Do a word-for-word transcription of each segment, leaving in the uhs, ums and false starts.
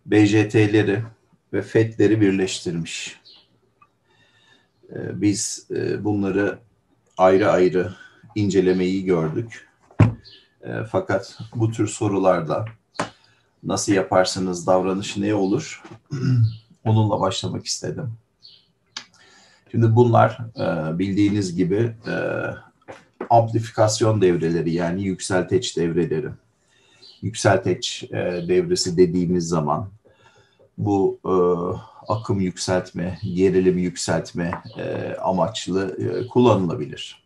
B J T'leri ve FET'leri birleştirmiş. Biz bunları ayrı ayrı incelemeyi gördük. Fakat bu tür sorularda nasıl yaparsanız davranış ne olur? Onunla başlamak istedim. Şimdi bunlar bildiğiniz gibi amplifikasyon devreleri, yani yükselteç devreleri. Yükselteç devresi dediğimiz zaman bu akım yükseltme, gerilim yükseltme amaçlı kullanılabilir.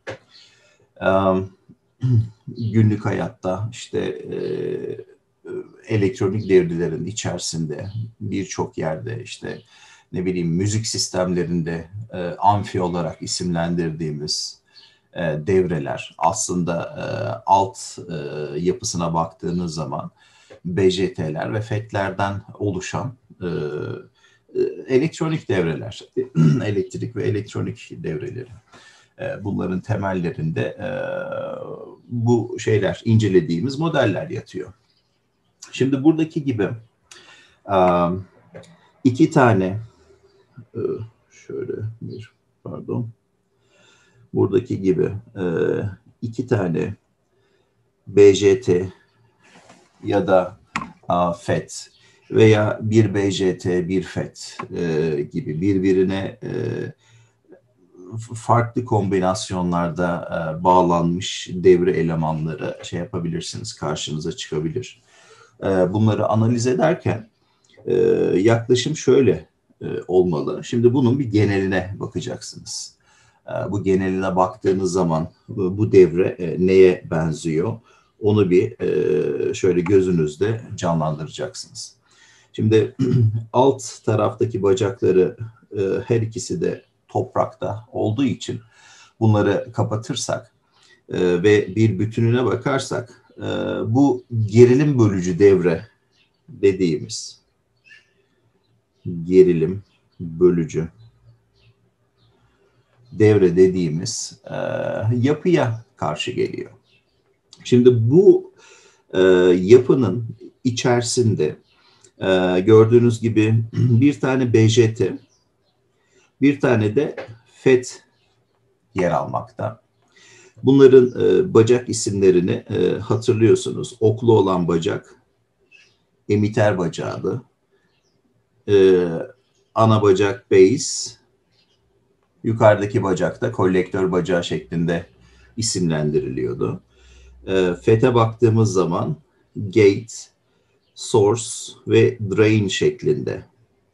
Günlük hayatta işte elektronik devrelerin içerisinde birçok yerde işte ne bileyim müzik sistemlerinde amfi olarak isimlendirdiğimiz devreler aslında alt yapısına baktığınız zaman B J T'ler ve FET'lerden oluşan elektronik devreler, elektrik ve elektronik devreleri. Bunların temellerinde bu şeyler, incelediğimiz modeller yatıyor. Şimdi buradaki gibi iki tane, şöyle bir, pardon, buradaki gibi iki tane B J T ya da FET veya bir B J T, bir FET gibi birbirine farklı kombinasyonlarda bağlanmış devre elemanları şey yapabilirsiniz, karşınıza çıkabilir. Bunları analiz ederken yaklaşım şöyle olmalı. Şimdi bunun bir geneline bakacaksınız. Bu geneline baktığınız zaman bu devre neye benziyor? Onu bir şöyle gözünüzde canlandıracaksınız. Şimdi alt taraftaki bacakları her ikisi de toprakta olduğu için bunları kapatırsak ve bir bütününe bakarsak bu gerilim bölücü devre dediğimiz gerilim bölücü devre dediğimiz yapıya karşı geliyor. Şimdi bu yapının içerisinde gördüğünüz gibi bir tane B J T, bir tane de FET yer almakta. Bunların e, bacak isimlerini e, hatırlıyorsunuz. Oklu olan bacak emiter bacağıydı. E, ana bacak base, yukarıdaki bacak da kolektör bacağı şeklinde isimlendiriliyordu. E, FET'e baktığımız zaman gate, source ve drain şeklinde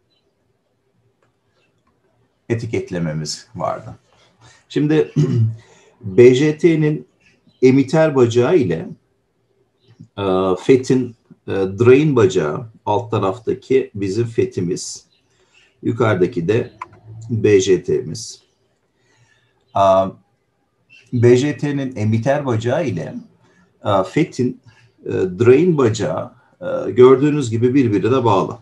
etiketlememiz vardı. Şimdi B J T'nin emiter bacağı ile e, FET'in e, drain bacağı, alt taraftaki bizim FET'imiz, yukarıdaki de B J T'miz. E, B J T'nin emiter bacağı ile e, FET'in e, drain bacağı e, gördüğünüz gibi birbirine bağlı.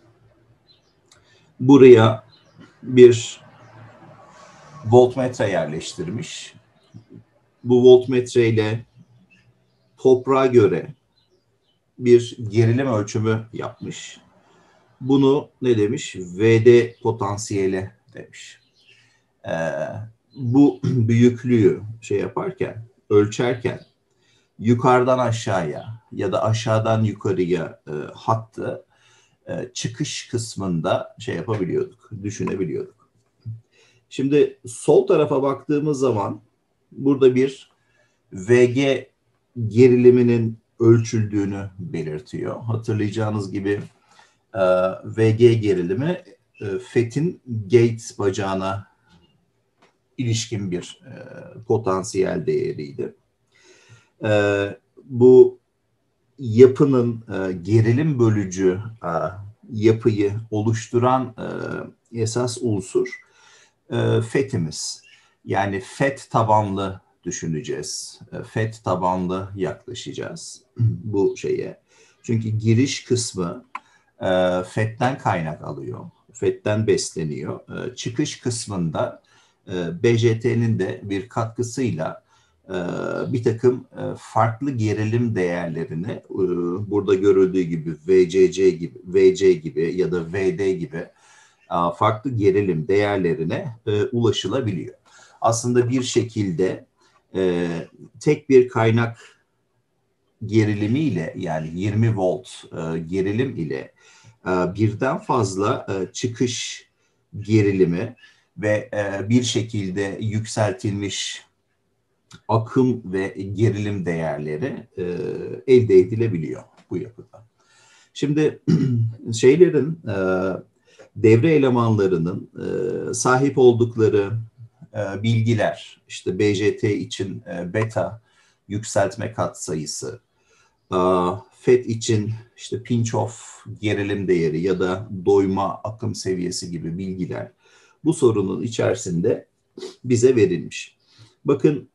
Buraya bir voltmetre yerleştirmiş. Bu voltmetre ile toprağa göre bir gerilim ölçümü yapmış. Bunu ne demiş? V D potansiyeli demiş. Ee, bu büyüklüğü şey yaparken, ölçerken yukarıdan aşağıya ya da aşağıdan yukarıya e, hattı e, çıkış kısmında şey yapabiliyorduk, düşünebiliyorduk. Şimdi sol tarafa baktığımız zaman burada bir V G geriliminin ölçüldüğünü belirtiyor. Hatırlayacağınız gibi e, V G gerilimi e, FET'in gate bacağına ilişkin bir e, potansiyel değeriydi. E, bu yapının e, gerilim bölücü e, yapıyı oluşturan e, esas unsur e, FET'imiz. Yani FET tabanlı düşüneceğiz. FET tabanlı yaklaşacağız bu şeye. Çünkü giriş kısmı e, FET'ten kaynak alıyor. FET'ten besleniyor. E, çıkış kısmında e, B J T'nin de bir katkısıyla e, bir takım e, farklı gerilim değerlerini e, burada görüldüğü gibi V C C gibi, V C gibi ya da V D gibi e, farklı gerilim değerlerine e, ulaşılabiliyor. Aslında bir şekilde e, tek bir kaynak gerilimiyle, yani yirmi volt e, gerilim ile e, birden fazla e, çıkış gerilimi ve e, bir şekilde yükseltilmiş akım ve gerilim değerleri e, elde edilebiliyor bu yapıda. Şimdi şeylerin, e, devre elemanlarının e, sahip oldukları e, bilgiler, işte B J T için e, beta yükseltme katsayısı, F E T için işte pinch off gerilim değeri ya da doyma akım seviyesi gibi bilgiler bu sorunun içerisinde bize verilmiş. Bakın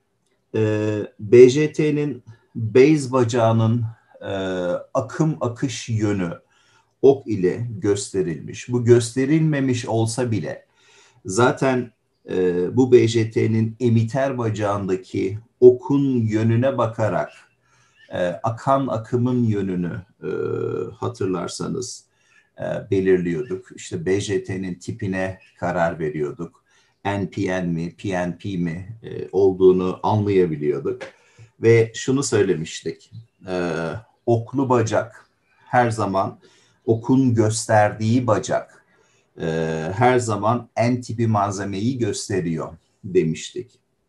B J T'nin base bacağının akım akış yönü ok ile gösterilmiş. Bu gösterilmemiş olsa bile zaten bu B J T'nin emiter bacağındaki okun yönüne bakarak E, akan akımın yönünü e, hatırlarsanız e, belirliyorduk. İşte B J T'nin tipine karar veriyorduk. N P N mi, P N P mi e, olduğunu anlayabiliyorduk. Ve şunu söylemiştik. E, oklu bacak her zaman okun gösterdiği bacak e, her zaman N tipi malzemeyi gösteriyor demiştik.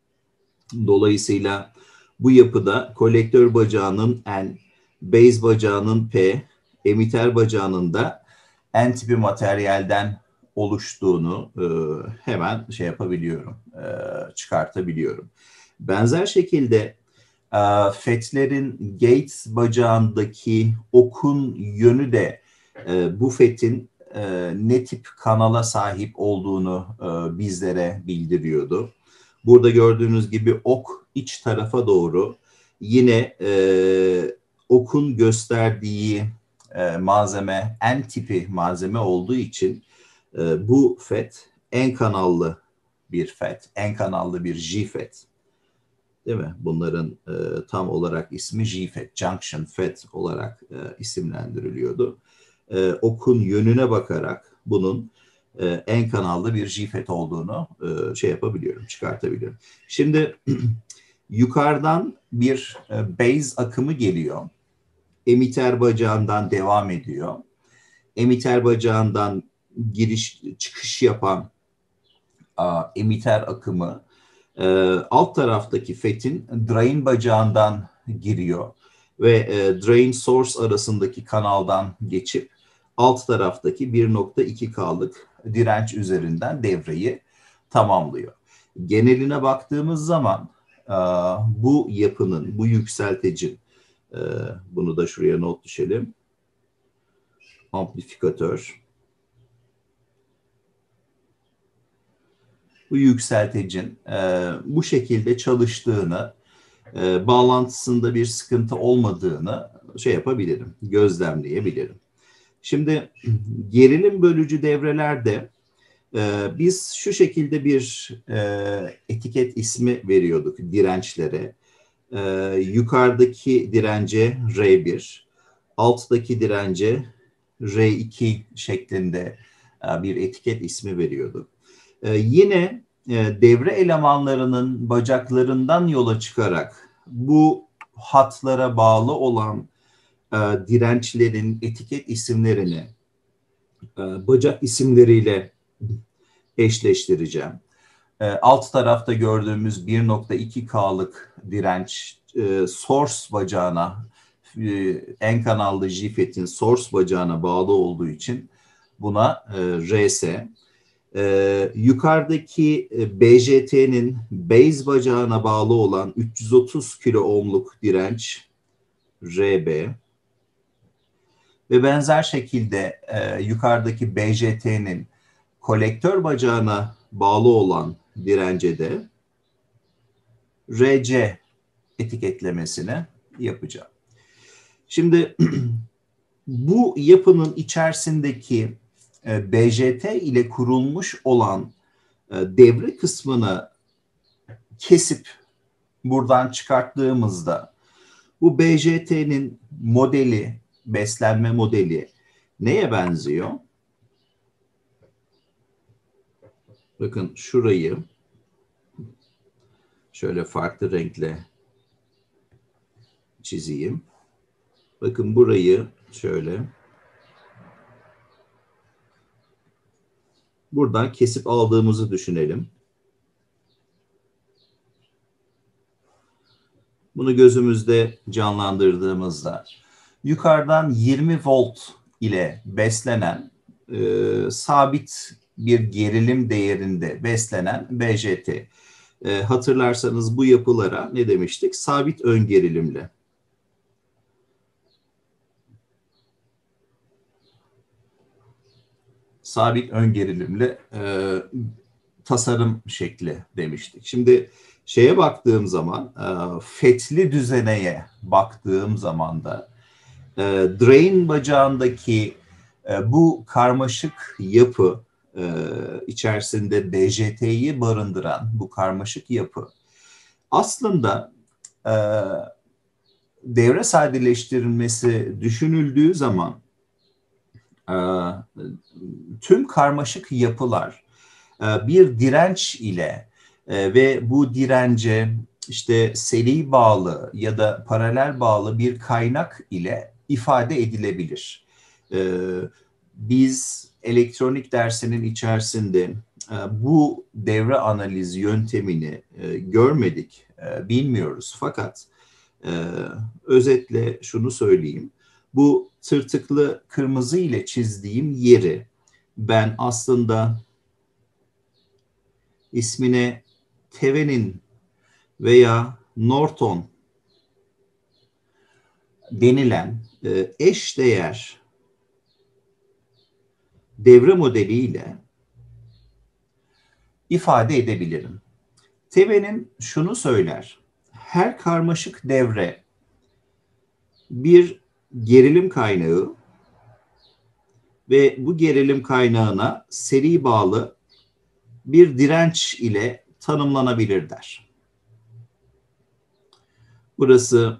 Dolayısıyla bu yapıda kolektör bacağının N, base bacağının P, emiter bacağının da N tipi materyalden oluştuğunu e, hemen şey yapabiliyorum, e, çıkartabiliyorum. Benzer şekilde e, F E T'lerin gate bacağındaki okun yönü de e, bu F E T'in e, ne tip kanala sahip olduğunu e, bizlere bildiriyordu. Burada gördüğünüz gibi ok iç tarafa doğru, yine e, okun gösterdiği e, malzeme N tipi malzeme olduğu için e, bu F E T N kanallı bir F E T, N kanallı bir J F E T. Değil mi? Bunların e, tam olarak ismi J F E T, Junction F E T olarak e, isimlendiriliyordu. E, okun yönüne bakarak bunun e, N kanallı bir J F E T olduğunu e, şey yapabiliyorum, çıkartabiliyorum. Şimdi yukarıdan bir e, base akımı geliyor. Emiter bacağından devam ediyor. Emiter bacağından giriş çıkış yapan a, emiter akımı e, alt taraftaki F E T'in drain bacağından giriyor ve e, drain source arasındaki kanaldan geçip alt taraftaki bir nokta iki K'lık direnç üzerinden devreyi tamamlıyor. Geneline baktığımız zaman e, bu yapının, bu yükselticin, e, bunu da şuraya not düşelim, amplifikatör, bu yükselticin e, bu şekilde çalıştığını, e, bağlantısında bir sıkıntı olmadığını şey yapabilirim, gözlemleyebilirim. Şimdi gerilim bölücü devrelerde e, biz şu şekilde bir e, etiket ismi veriyorduk dirençlere. E, yukarıdaki dirence R bir, alttaki dirence R iki şeklinde e, bir etiket ismi veriyorduk. E, yine e, devre elemanlarının bacaklarından yola çıkarak bu hatlara bağlı olan e, dirençlerin etiket isimlerini e, bacak isimleriyle eşleştireceğim. E, alt tarafta gördüğümüz bir nokta iki K'lık direnç e, source bacağına, e, N kanallı J F E T'in source bacağına bağlı olduğu için buna e, R S. E, yukarıdaki e, B J T'nin base bacağına bağlı olan üç yüz otuz kilo ohmluk direnç R B. Ve benzer şekilde e, yukarıdaki B J T'nin kolektör bacağına bağlı olan dirence de R C etiketlemesini yapacağım. Şimdi bu yapının içerisindeki e, B J T ile kurulmuş olan e, devre kısmını kesip buradan çıkarttığımızda bu B J T'nin modeli, beslenme modeli neye benziyor? Bakın şurayı şöyle farklı renkle çizeyim. Bakın burayı şöyle buradan kesip aldığımızı düşünelim. Bunu gözümüzde canlandırdığımızda yukarıdan yirmi volt ile beslenen e, sabit bir gerilim değerinde beslenen B J T. E, hatırlarsanız bu yapılara ne demiştik? Sabit ön gerilimli. Sabit ön gerilimli e, tasarım şekli demiştik. Şimdi şeye baktığım zaman, e, fetli düzeneye baktığım zaman da e, drain bacağındaki e, bu karmaşık yapı e, içerisinde B J T'yi barındıran bu karmaşık yapı aslında e, devre sadeleştirilmesi düşünüldüğü zaman e, tüm karmaşık yapılar e, bir direnç ile e, ve bu dirence işte seri bağlı ya da paralel bağlı bir kaynak ile ifade edilebilir. E, biz elektronik dersinin içerisinde e, bu devre analiz yöntemini e, görmedik, e, bilmiyoruz. Fakat e, özetle şunu söyleyeyim. Bu tırtıklı kırmızı ile çizdiğim yeri ben aslında ismine Thevenin veya Norton denilen e, eşdeğer devre modeliyle ifade edebilirim. Thevenin şunu söyler: her karmaşık devre bir gerilim kaynağı ve bu gerilim kaynağına seri bağlı bir direnç ile tanımlanabilir der. Burası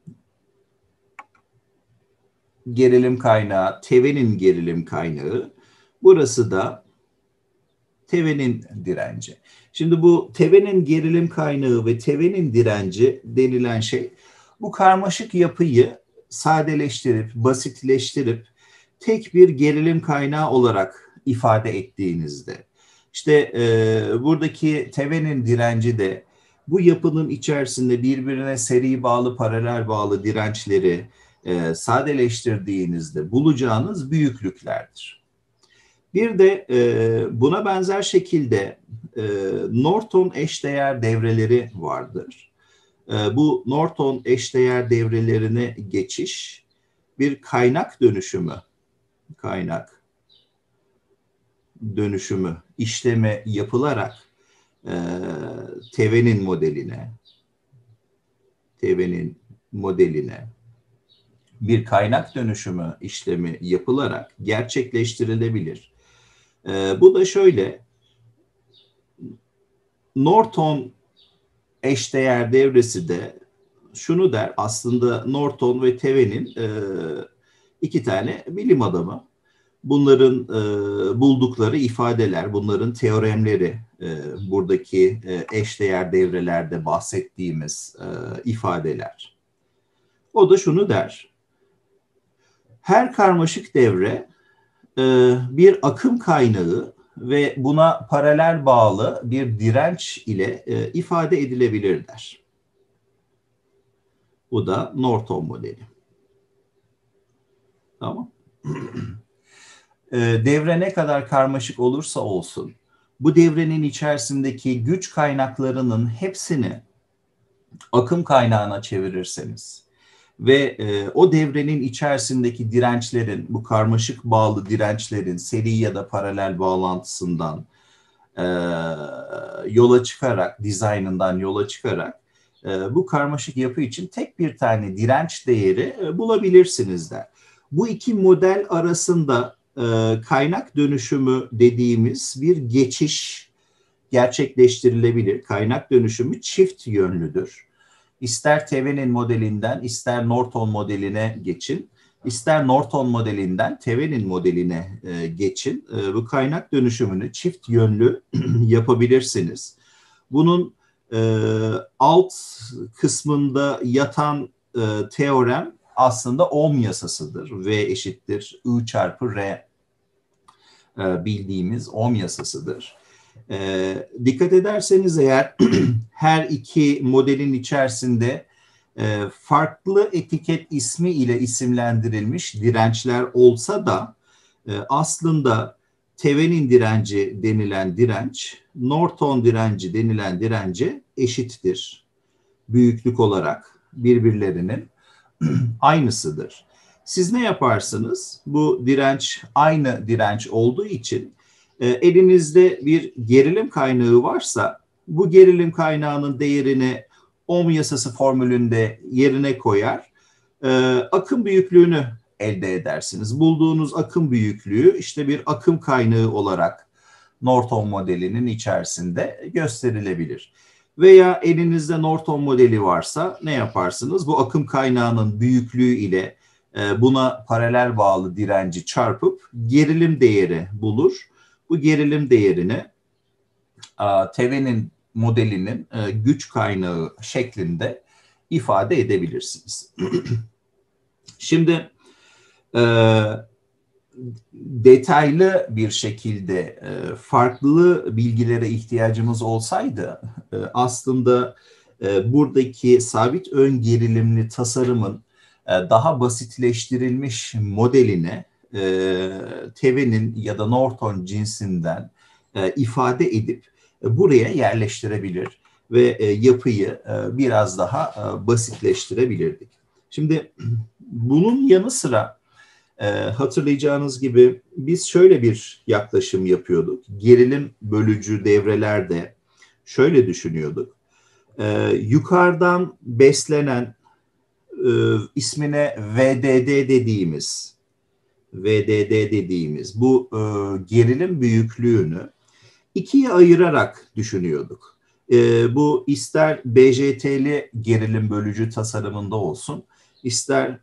gerilim kaynağı, Thevenin gerilim kaynağı. Burası da Thevenin direnci. Şimdi bu Thevenin gerilim kaynağı ve Thevenin direnci denilen şey bu karmaşık yapıyı sadeleştirip, basitleştirip tek bir gerilim kaynağı olarak ifade ettiğinizde, işte e, buradaki Thevenin direnci de bu yapının içerisinde birbirine seri bağlı, paralel bağlı dirençleri e, sadeleştirdiğinizde bulacağınız büyüklüklerdir. Bir de e, buna benzer şekilde e, Norton eşdeğer devreleri vardır. E, bu Norton eşdeğer devrelerine geçiş bir kaynak dönüşümü, kaynak dönüşümü işleme yapılarak e, Thevenin modeline, Thevenin modeline bir kaynak dönüşümü işlemi yapılarak gerçekleştirilebilir. E, bu da şöyle: Norton eşdeğer devresi de şunu der, aslında Norton ve Thevenin e, iki tane bilim adamı. Bunların e, buldukları ifadeler, bunların teoremleri, e, buradaki e, eşdeğer devrelerde bahsettiğimiz e, ifadeler. O da şunu der: her karmaşık devre e, bir akım kaynağı ve buna paralel bağlı bir direnç ile e, ifade edilebilir der. Bu da Norton modeli. Tamam. e, devre ne kadar karmaşık olursa olsun, bu devrenin içerisindeki güç kaynaklarının hepsini akım kaynağına çevirirseniz ve e, o devrenin içerisindeki dirençlerin, bu karmaşık bağlı dirençlerin seri ya da paralel bağlantısından e, yola çıkarak, dizaynından yola çıkarak e, bu karmaşık yapı için tek bir tane direnç değeri e, bulabilirsiniz der. Bu iki model arasında e, kaynak dönüşümü dediğimiz bir geçiş gerçekleştirilebilir. Kaynak dönüşümü çift yönlüdür. ister Thevenin modelinden ister Norton modeline geçin, ister Norton modelinden Thevenin modeline e, geçin. E, bu kaynak dönüşümünü çift yönlü yapabilirsiniz. Bunun e, alt kısmında yatan e, teorem aslında Ohm yasasıdır. V eşittir I çarpı R e, bildiğimiz Ohm yasasıdır. E, dikkat ederseniz eğer her iki modelin içerisinde e, farklı etiket ismi ile isimlendirilmiş dirençler olsa da e, aslında Thevenin direnci denilen direnç, Norton direnci denilen dirence eşittir. Büyüklük olarak birbirlerinin aynısıdır. Siz ne yaparsınız? Bu direnç aynı direnç olduğu için e, elinizde bir gerilim kaynağı varsa bu gerilim kaynağının değerini Ohm yasası formülünde yerine koyar, e, akım büyüklüğünü elde edersiniz. Bulduğunuz akım büyüklüğü işte bir akım kaynağı olarak Norton modelinin içerisinde gösterilebilir. Veya elinizde Norton modeli varsa ne yaparsınız? Bu akım kaynağının büyüklüğü ile e, buna paralel bağlı direnci çarpıp gerilim değeri bulur. Bu gerilim değerini e, Thevenin modelinin e, güç kaynağı şeklinde ifade edebilirsiniz. Şimdi e, detaylı bir şekilde e, farklı bilgilere ihtiyacımız olsaydı e, aslında e, buradaki sabit ön gerilimli tasarımın e, daha basitleştirilmiş modeline e, Thevenin ya da Norton cinsinden e, ifade edip e, buraya yerleştirebilir ve e, yapıyı e, biraz daha e, basitleştirebilirdik. Şimdi bunun yanı sıra e, hatırlayacağınız gibi biz şöyle bir yaklaşım yapıyorduk. Gerilim bölücü devrelerde şöyle düşünüyorduk. E, yukarıdan beslenen e, ismine V D D dediğimiz V D D dediğimiz bu e, gerilim büyüklüğünü ikiye ayırarak düşünüyorduk. E, bu ister B J T'li gerilim bölücü tasarımında olsun, ister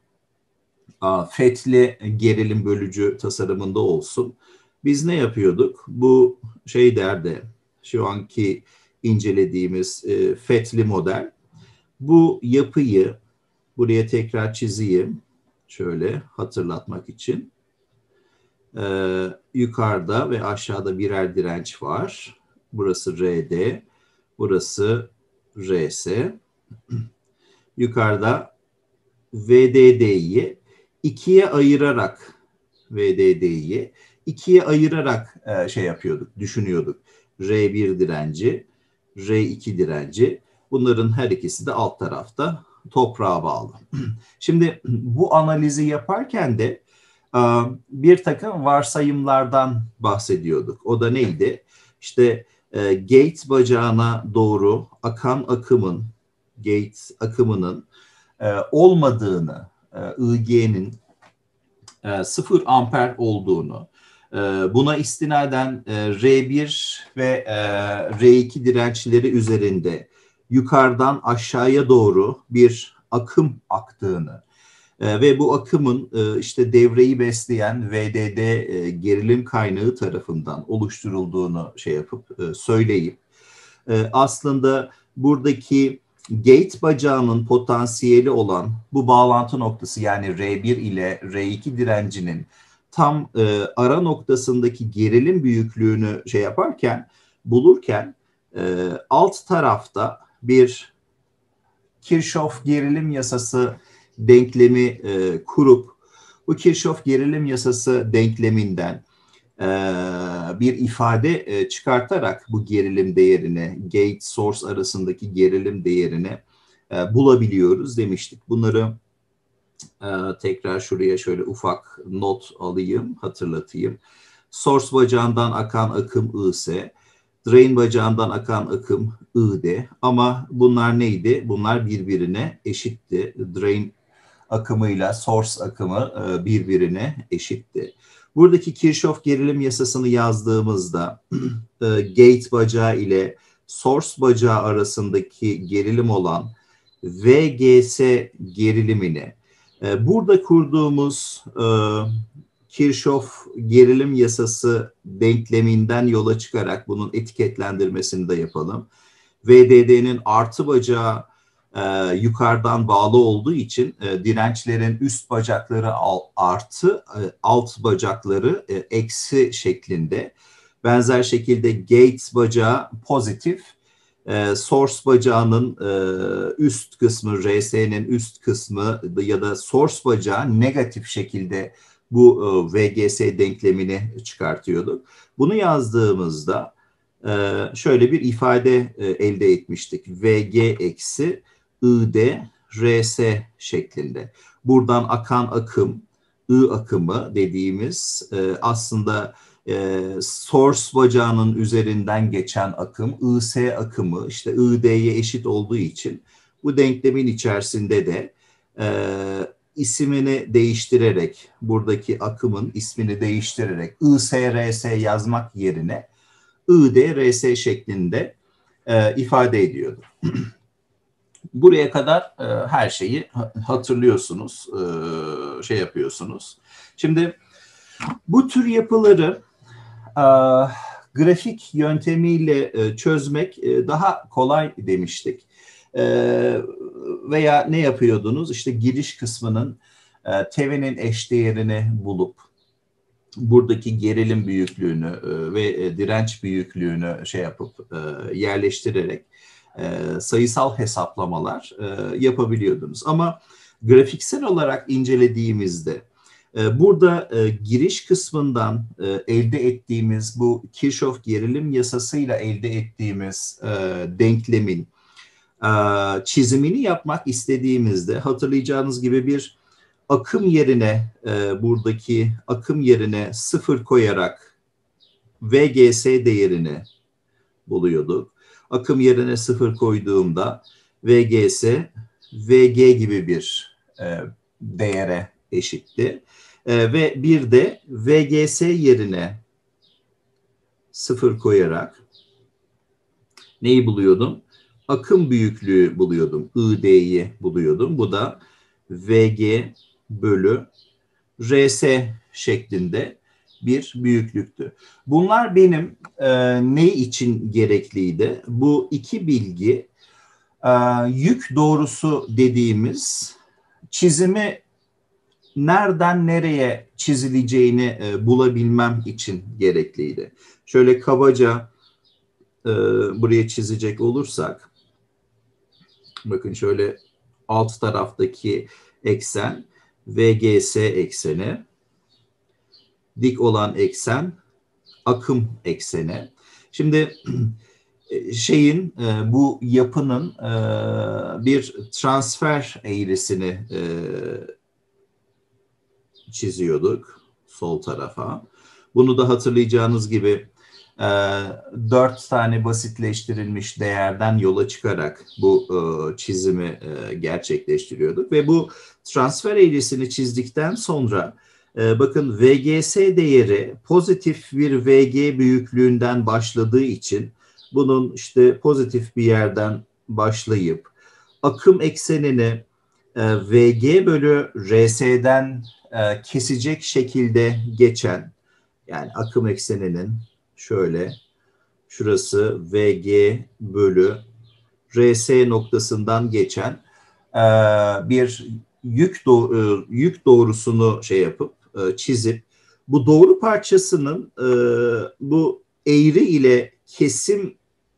FET'li gerilim bölücü tasarımında olsun. Biz ne yapıyorduk? Bu şey derdi, şu anki incelediğimiz e, FET'li model. Bu yapıyı buraya tekrar çizeyim. Şöyle hatırlatmak için. Ee, yukarıda ve aşağıda birer direnç var. Burası R D, burası R S. Yukarıda V D D'yi ikiye ayırarak V D D'yi ikiye ayırarak e, şey yapıyorduk, düşünüyorduk. R bir direnci, R iki direnci. Bunların her ikisi de alt tarafta toprağa bağlı. Şimdi bu analizi yaparken de bir takım varsayımlardan bahsediyorduk. O da neydi? İşte e, gate bacağına doğru akan akımın, gate akımının e, olmadığını, e, I G'nin e, sıfır amper olduğunu, e, buna istinaden e, R bir ve e, R iki dirençleri üzerinde yukarıdan aşağıya doğru bir akım aktığını, Ee, ve bu akımın e, işte devreyi besleyen V D D e, gerilim kaynağı tarafından oluşturulduğunu şey yapıp e, söyleyip e, aslında buradaki gate bacağının potansiyeli olan bu bağlantı noktası yani R bir ile R iki direncinin tam e, ara noktasındaki gerilim büyüklüğünü şey yaparken bulurken e, alt tarafta bir Kirchhoff gerilim yasası denklemi e, kurup bu Kirchhoff gerilim yasası denkleminden e, bir ifade e, çıkartarak bu gerilim değerini, gate source arasındaki gerilim değerini e, bulabiliyoruz demiştik. Bunları e, tekrar şuraya şöyle ufak not alayım, hatırlatayım. Source bacağından akan akım I S, drain bacağından akan akım I D ama bunlar neydi? Bunlar birbirine eşitti. Drain akımıyla source akımı birbirine eşitti. Buradaki Kirchhoff gerilim yasasını yazdığımızda gate bacağı ile source bacağı arasındaki gerilim olan V G S gerilimini e, burada kurduğumuz e, Kirchhoff gerilim yasası denkleminden yola çıkarak bunun etiketlendirmesini de yapalım. V D D'nin artı bacağı e, yukarıdan bağlı olduğu için e, dirençlerin üst bacakları al, artı, e, alt bacakları e, eksi şeklinde. Benzer şekilde gate bacağı pozitif, e, source bacağının e, üst kısmı, R S'nin üst kısmı ya da source bacağı negatif şekilde bu e, V G S denklemini çıkartıyorduk. Bunu yazdığımızda e, şöyle bir ifade e, elde etmiştik. V G eksi I D R S şeklinde. Buradan akan akım, I akımı dediğimiz e, aslında e, source bacağının üzerinden geçen akım, I S akımı işte I D'ye eşit olduğu için bu denklemin içerisinde de e, ismini değiştirerek, buradaki akımın ismini değiştirerek I S R S yazmak yerine I D R S şeklinde e, ifade ediyordu. Buraya kadar e, her şeyi hatırlıyorsunuz, e, şey yapıyorsunuz. Şimdi bu tür yapıları e, grafik yöntemiyle e, çözmek e, daha kolay demiştik. E, veya ne yapıyordunuz? İşte giriş kısmının e, Thevenin eşdeğerini bulup buradaki gerilim büyüklüğünü e, ve e, direnç büyüklüğünü şey yapıp e, yerleştirerek e, sayısal hesaplamalar e, yapabiliyordunuz. Ama grafiksel olarak incelediğimizde e, burada e, giriş kısmından e, elde ettiğimiz bu Kirchhoff gerilim yasasıyla elde ettiğimiz e, denklemin e, çizimini yapmak istediğimizde hatırlayacağınız gibi bir akım yerine e, buradaki akım yerine sıfır koyarak V G S değerini buluyorduk. Akım yerine sıfır koyduğumda V G S V G gibi bir e, değere eşitti. E, ve bir de V G S yerine sıfır koyarak neyi buluyordum? Akım büyüklüğü buluyordum. I D'yi buluyordum. Bu da V G bölü R S şeklinde bir büyüklüktü. Bunlar benim e, ne için gerekliydi? Bu iki bilgi e, yük doğrusu dediğimiz çizimi nereden nereye çizileceğini e, bulabilmem için gerekliydi. Şöyle kabaca e, buraya çizecek olursak, bakın şöyle alt taraftaki eksen V G S ekseni, dik olan eksen akım ekseni. Şimdi şeyin bu yapının bir transfer eğrisini çiziyorduk sol tarafa. Bunu da hatırlayacağınız gibi dört tane basitleştirilmiş değerden yola çıkarak bu çizimi gerçekleştiriyorduk ve bu transfer eğrisini çizdikten sonra bakın V G S değeri pozitif bir V G büyüklüğünden başladığı için bunun işte pozitif bir yerden başlayıp akım eksenini V G bölü R S'den kesecek şekilde geçen, yani akım ekseninin şöyle şurası V G bölü R S noktasından geçen bir yük doğ yük doğrusunu şey yapıp çizip bu doğru parçasının bu eğri ile kesim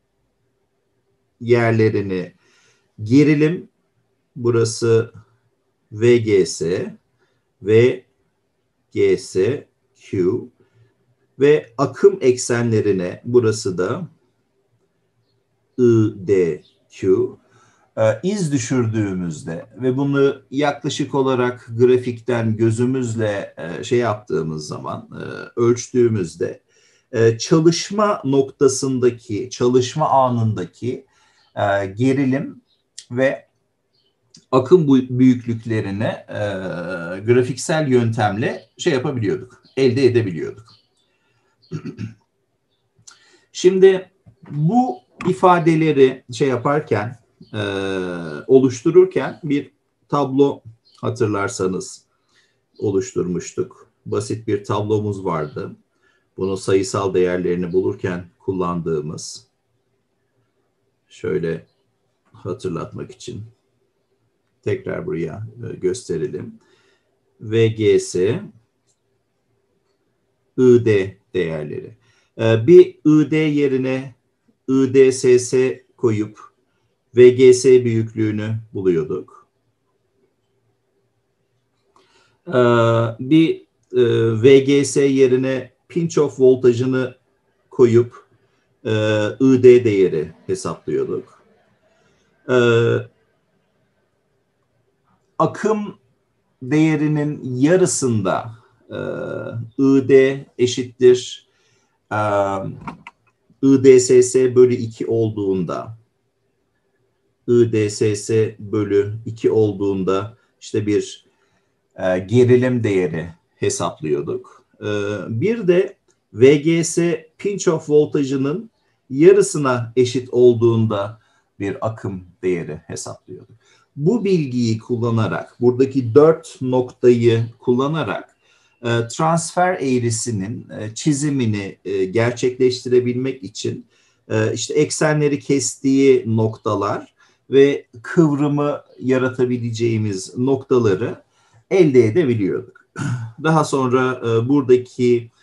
yerlerini gerilim, burası V G S, V G S Q ve akım eksenlerine, burası da I D Q, iz düşürdüğümüzde ve bunu yaklaşık olarak grafikten gözümüzle şey yaptığımız zaman, ölçtüğümüzde çalışma noktasındaki, çalışma anındaki gerilim ve akım büyüklüklerini grafiksel yöntemle şey yapabiliyorduk, elde edebiliyorduk. Şimdi bu ifadeleri şey yaparken, e, oluştururken bir tablo hatırlarsanız oluşturmuştuk. Basit bir tablomuz vardı. Bunu sayısal değerlerini bulurken kullandığımız, şöyle hatırlatmak için tekrar buraya gösterelim. V G S, I D değerleri. Bir I D yerine I D S S koyup V G S büyüklüğünü buluyorduk. Bir V G S yerine pinch off voltajını koyup I D değeri hesaplıyorduk. Akım değerinin yarısında I D eşittir I D S S bölü iki olduğunda, I D S S bölü iki olduğunda işte bir gerilim değeri hesaplıyorduk. Bir de V G S pinch off voltajının yarısına eşit olduğunda bir akım değeri hesaplıyorduk. Bu bilgiyi kullanarak, buradaki dört noktayı kullanarak transfer eğrisinin çizimini gerçekleştirebilmek için işte eksenleri kestiği noktalar ve kıvrımı yaratabileceğimiz noktaları elde edebiliyorduk. Daha sonra buradaki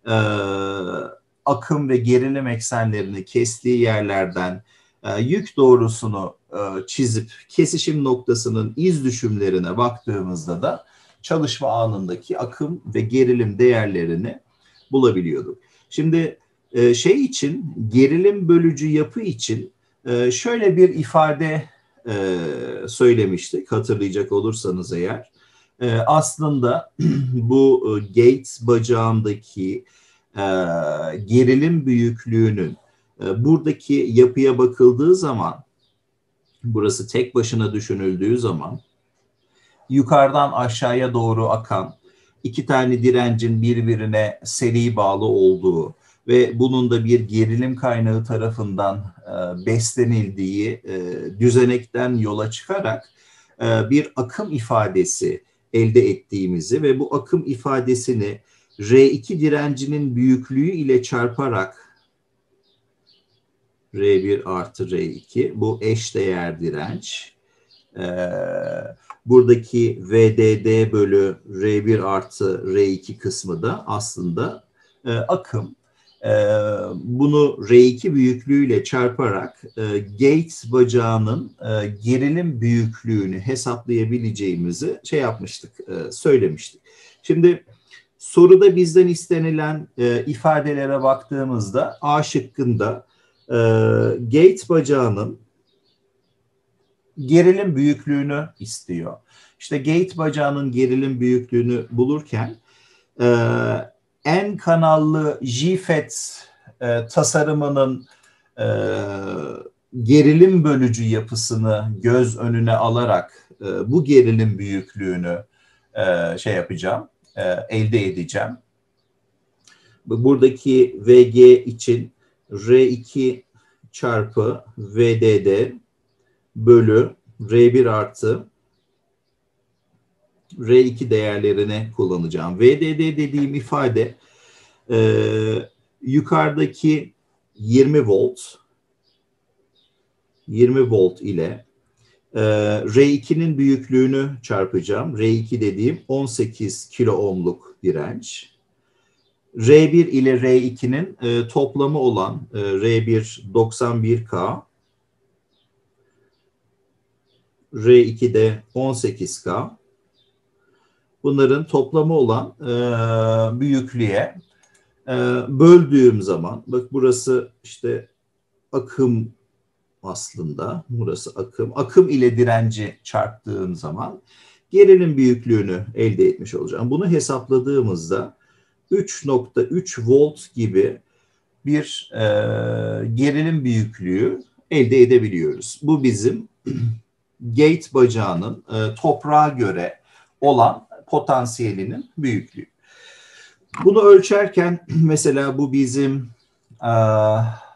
akım ve gerilim eksenlerini kestiği yerlerden yük doğrusunu çizip kesişim noktasının iz düşümlerine baktığımızda da çalışma anındaki akım ve gerilim değerlerini bulabiliyorduk. Şimdi şey için, gerilim bölücü yapı için şöyle bir ifade söylemiştik, hatırlayacak olursanız eğer. Aslında bu Gates bacağındaki gerilim büyüklüğünün buradaki yapıya bakıldığı zaman, burası tek başına düşünüldüğü zaman, yukarıdan aşağıya doğru akan iki tane direncin birbirine seri bağlı olduğu ve bunun da bir gerilim kaynağı tarafından e, beslenildiği e, düzenekten yola çıkarak e, bir akım ifadesi elde ettiğimizi ve bu akım ifadesini R iki direncinin büyüklüğü ile çarparak R bir artı R iki, bu eşdeğer direnç. Ee, buradaki V D D bölü R bir artı R iki kısmı da aslında e, akım. E, bunu R iki büyüklüğüyle çarparak e, Gates bacağının e, gerilim büyüklüğünü hesaplayabileceğimizi şey yapmıştık, e, söylemiştik. Şimdi soruda bizden istenilen e, ifadelere baktığımızda A şıkkında e, Gates bacağının gerilim büyüklüğünü istiyor. İşte gate bacağının gerilim büyüklüğünü bulurken e, N kanallı J FET e, tasarımının e, gerilim bölücü yapısını göz önüne alarak e, bu gerilim büyüklüğünü e, şey yapacağım, e, elde edeceğim. Buradaki V G için R iki çarpı V D D bölü R bir artı R iki değerlerini kullanacağım. V D D dediğim ifade e, yukarıdaki yirmi volt yirmi volt ile e, R ikinin büyüklüğünü çarpacağım. R iki dediğim on sekiz kilo ohmluk direnç. R bir ile R ikinin e, toplamı olan e, R bir doksan bir K, R iki de on sekiz K. Bunların toplamı olan e, büyüklüğe e, böldüğüm zaman, bak burası işte akım aslında, burası akım. Akım ile direnci çarptığım zaman gerilim büyüklüğünü elde etmiş olacağım. Bunu hesapladığımızda üç nokta üç volt gibi bir e, gerilim büyüklüğü elde edebiliyoruz. Bu bizim gate bacağının e, toprağa göre olan potansiyelinin büyüklüğü. Bunu ölçerken mesela bu bizim e,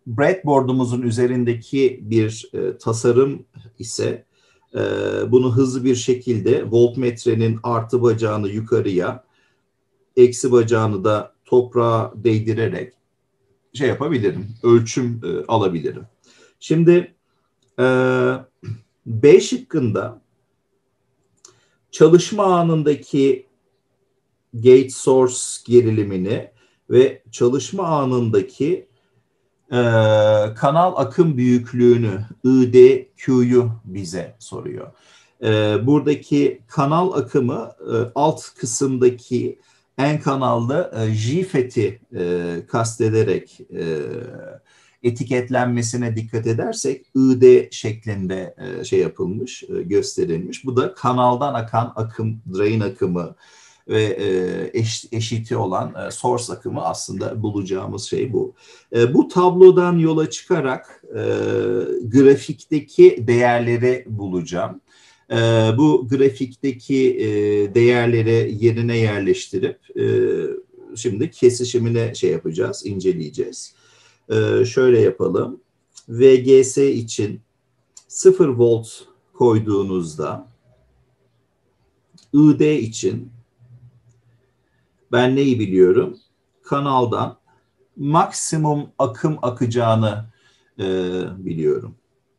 breadboard'umuzun üzerindeki bir e, tasarım ise e, bunu hızlı bir şekilde voltmetrenin artı bacağını yukarıya, eksi bacağını da toprağa değdirerek şey yapabilirim, ölçüm e, alabilirim. Şimdi e, B şıkkında çalışma anındaki gate source gerilimini ve çalışma anındaki e, kanal akım büyüklüğünü I D Q'yu bize soruyor. E, buradaki kanal akımı e, alt kısımdaki en kanallı e, J FET'i e, kastederek e, etiketlenmesine dikkat edersek I D şeklinde e, şey yapılmış, e, gösterilmiş. Bu da kanaldan akan akım, drain akımı ve e, eş, eşiti olan e, source akımı aslında bulacağımız şey bu. E, bu tablodan yola çıkarak e, grafikteki değerleri bulacağım. E, bu grafikteki e, değerleri yerine yerleştirip e, şimdi kesişimine şey yapacağız, inceleyeceğiz. E, şöyle yapalım. V G S için sıfır volt koyduğunuzda I D için ben neyi biliyorum? Kanaldan maksimum akım akacağını e, biliyorum.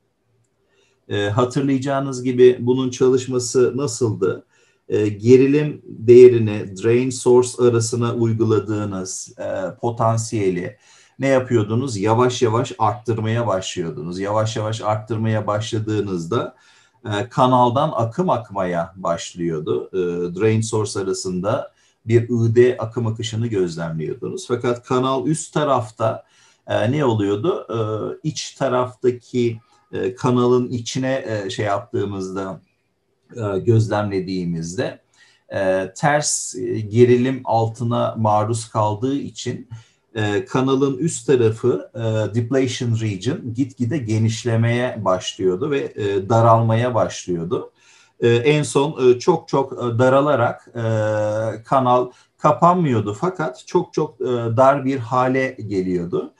E, hatırlayacağınız gibi bunun çalışması nasıldı? E, gerilim değerini drain source arasına uyguladığınız e, potansiyeli ne yapıyordunuz? Yavaş yavaş arttırmaya başlıyordunuz. Yavaş yavaş arttırmaya başladığınızda e, kanaldan akım akmaya başlıyordu. E, drain source arasında bir I D akım akışını gözlemliyordunuz. Fakat kanal üst tarafta e, ne oluyordu? E, iç taraftaki e, kanalın içine e, şey yaptığımızda, e, gözlemlediğimizde e, ters e, gerilim altına maruz kaldığı için e, kanalın üst tarafı e, depletion region gitgide genişlemeye başlıyordu ve e, daralmaya başlıyordu. En son çok çok daralarak kanal kapanmıyordu fakat çok çok dar bir hale geliyordu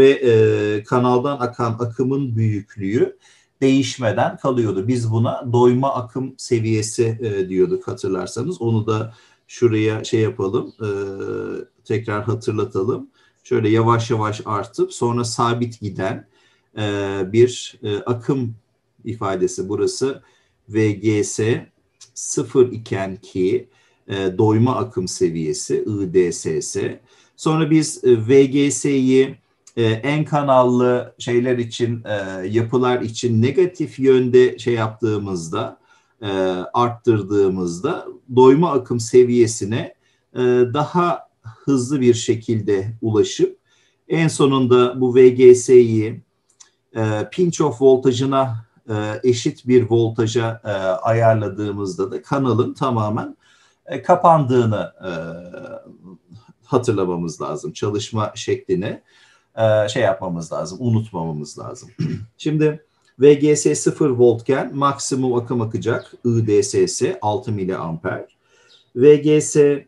ve kanaldan akan akımın büyüklüğü değişmeden kalıyordu. Biz buna doyma akım seviyesi diyorduk hatırlarsanız. Onu da şuraya şey yapalım, tekrar hatırlatalım. Şöyle yavaş yavaş artıp sonra sabit giden bir akım ifadesi burası. V G S sıfır iken ki e, doyma akım seviyesi I D S S. Sonra biz e, V G S'yi e, en kanallı şeyler için, e, yapılar için negatif yönde şey yaptığımızda, e, arttırdığımızda doyma akım seviyesine e, daha hızlı bir şekilde ulaşıp en sonunda bu V G S'yi e, pinch off voltajına eşit bir voltaja e, ayarladığımızda da kanalın tamamen e, kapandığını e, hatırlamamız lazım. Çalışma şeklini e, şey yapmamız lazım, unutmamamız lazım. Şimdi V G S sıfır voltken maksimum akım akacak I D S S altı miliamper. V G S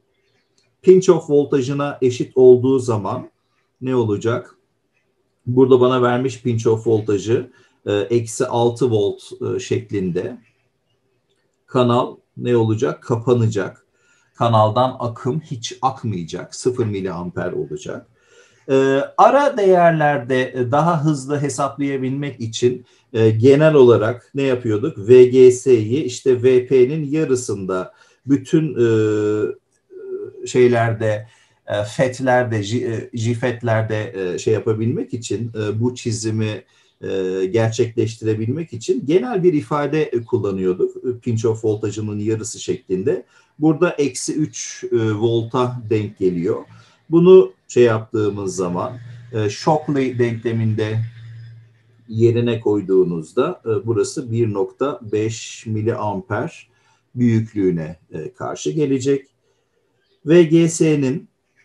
pinch off voltajına eşit olduğu zaman ne olacak? Burada bana vermiş pinch off voltajı eksi altı volt şeklinde. Kanal ne olacak? Kapanacak. Kanaldan akım hiç akmayacak. sıfır miliamper olacak. Ara değerlerde daha hızlı hesaplayabilmek için genel olarak ne yapıyorduk? V G S'yi işte V P'nin yarısında bütün şeylerde, fetlerde, jifetlerde şey yapabilmek için, bu çizimi gerçekleştirebilmek için genel bir ifade kullanıyorduk. Pinch off voltajının yarısı şeklinde. Burada eksi üç volta denk geliyor. Bunu şey yaptığımız zaman Shockley denkleminde yerine koyduğunuzda burası bir nokta beş miliamper büyüklüğüne karşı gelecek. V G S'nin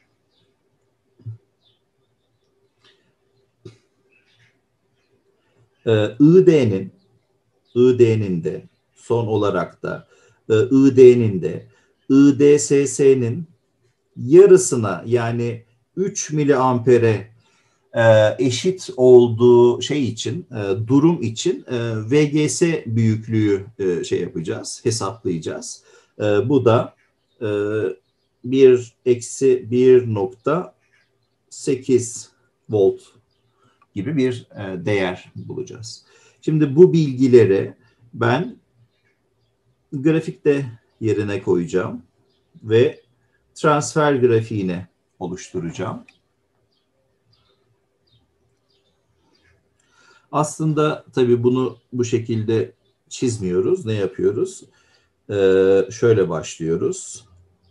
I D'nin I D'nin de son olarak da I D'nin de I D S S'nin yarısına yani üç miliampere eşit olduğu şey için, durum için V G S büyüklüğü şey yapacağız, hesaplayacağız. Bu da bir eksi bir nokta sekiz volt gibi bir değer bulacağız. Şimdi bu bilgileri ben grafikte yerine koyacağım ve transfer grafiğini oluşturacağım. Aslında tabii bunu bu şekilde çizmiyoruz. Ne yapıyoruz? Ee, şöyle başlıyoruz.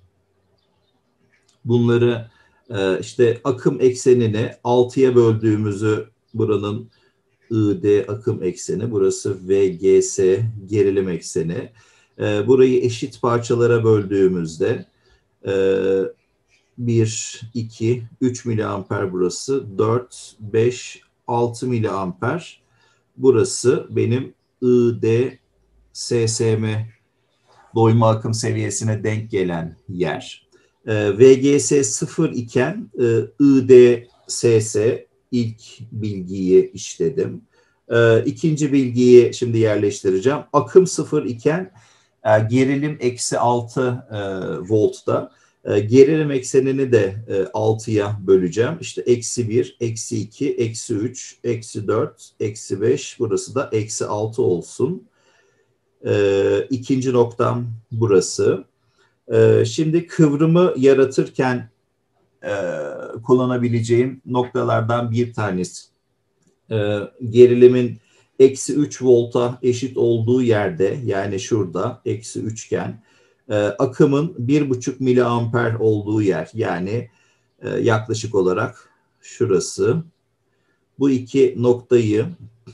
Bunları e, işte akım eksenini altıya böldüğümüzü, buranın I D akım ekseni, burası V G S gerilim ekseni. E, burayı eşit parçalara böldüğümüzde e, bir, iki, üç miliamper burası, dört, beş, altı miliamper. Burası benim I D S S M doyma akım seviyesine denk gelen yer. E, V G S sıfır iken e, I D S S ilk bilgiyi işledim. E, ikinci bilgiyi şimdi yerleştireceğim. Akım sıfır iken e, gerilim eksi altı e, voltta. E, gerilim eksenini de e, altıya böleceğim. İşte eksi bir, eksi iki, eksi üç, eksi dört, eksi beş. Burası da eksi altı olsun. E, ikinci noktam burası. E, şimdi kıvrımı yaratırken e, kullanabileceğim noktalardan bir tanesi. E, gerilimin eksi üç volta eşit olduğu yerde, yani şurada eksi üçgen, e, akımın bir buçuk miliamper olduğu yer, yani e, yaklaşık olarak şurası. Bu iki noktayı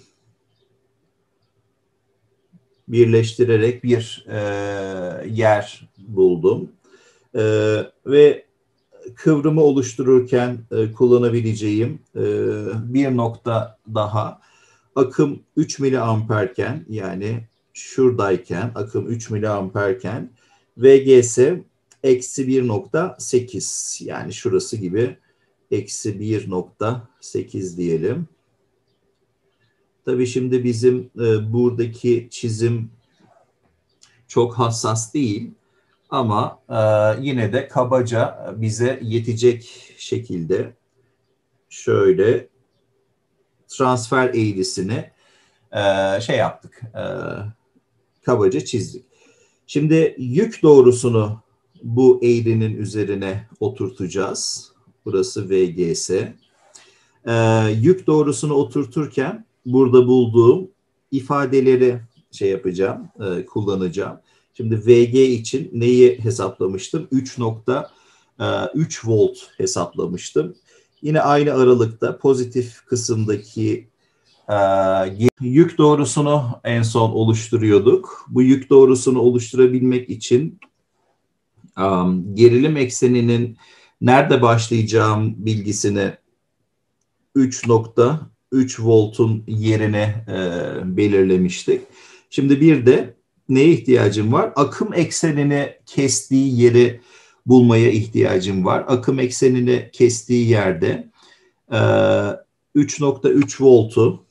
birleştirerek bir e, yer buldum. E, ve kıvrımı oluştururken e, kullanabileceğim e, bir nokta daha. Akım üç miliamperken, yani şuradayken akım üç miliamperken V G S eksi bir nokta sekiz, yani şurası gibi eksi bir nokta sekiz diyelim. Tabii şimdi bizim e, buradaki çizim çok hassas değil ama e, yine de kabaca bize yetecek şekilde şöyle transfer eğrisini e, şey yaptık, e, kabaca çizdik. Şimdi yük doğrusunu bu eğrinin üzerine oturtacağız. Burası V G S. E, yük doğrusunu oturturken burada bulduğum ifadeleri şey yapacağım, e, kullanacağım. Şimdi V G için neyi hesaplamıştım? üç nokta üç volt hesaplamıştım. Yine aynı aralıkta pozitif kısımdaki e, yük doğrusunu en son oluşturuyorduk. Bu yük doğrusunu oluşturabilmek için um, gerilim ekseninin nerede başlayacağım bilgisini üç nokta üç voltun yerine e, belirlemiştik. Şimdi bir de neye ihtiyacım var? Akım eksenini kestiği yeri bulmaya ihtiyacım var. Akım eksenini kestiği yerde e, üç nokta üç voltu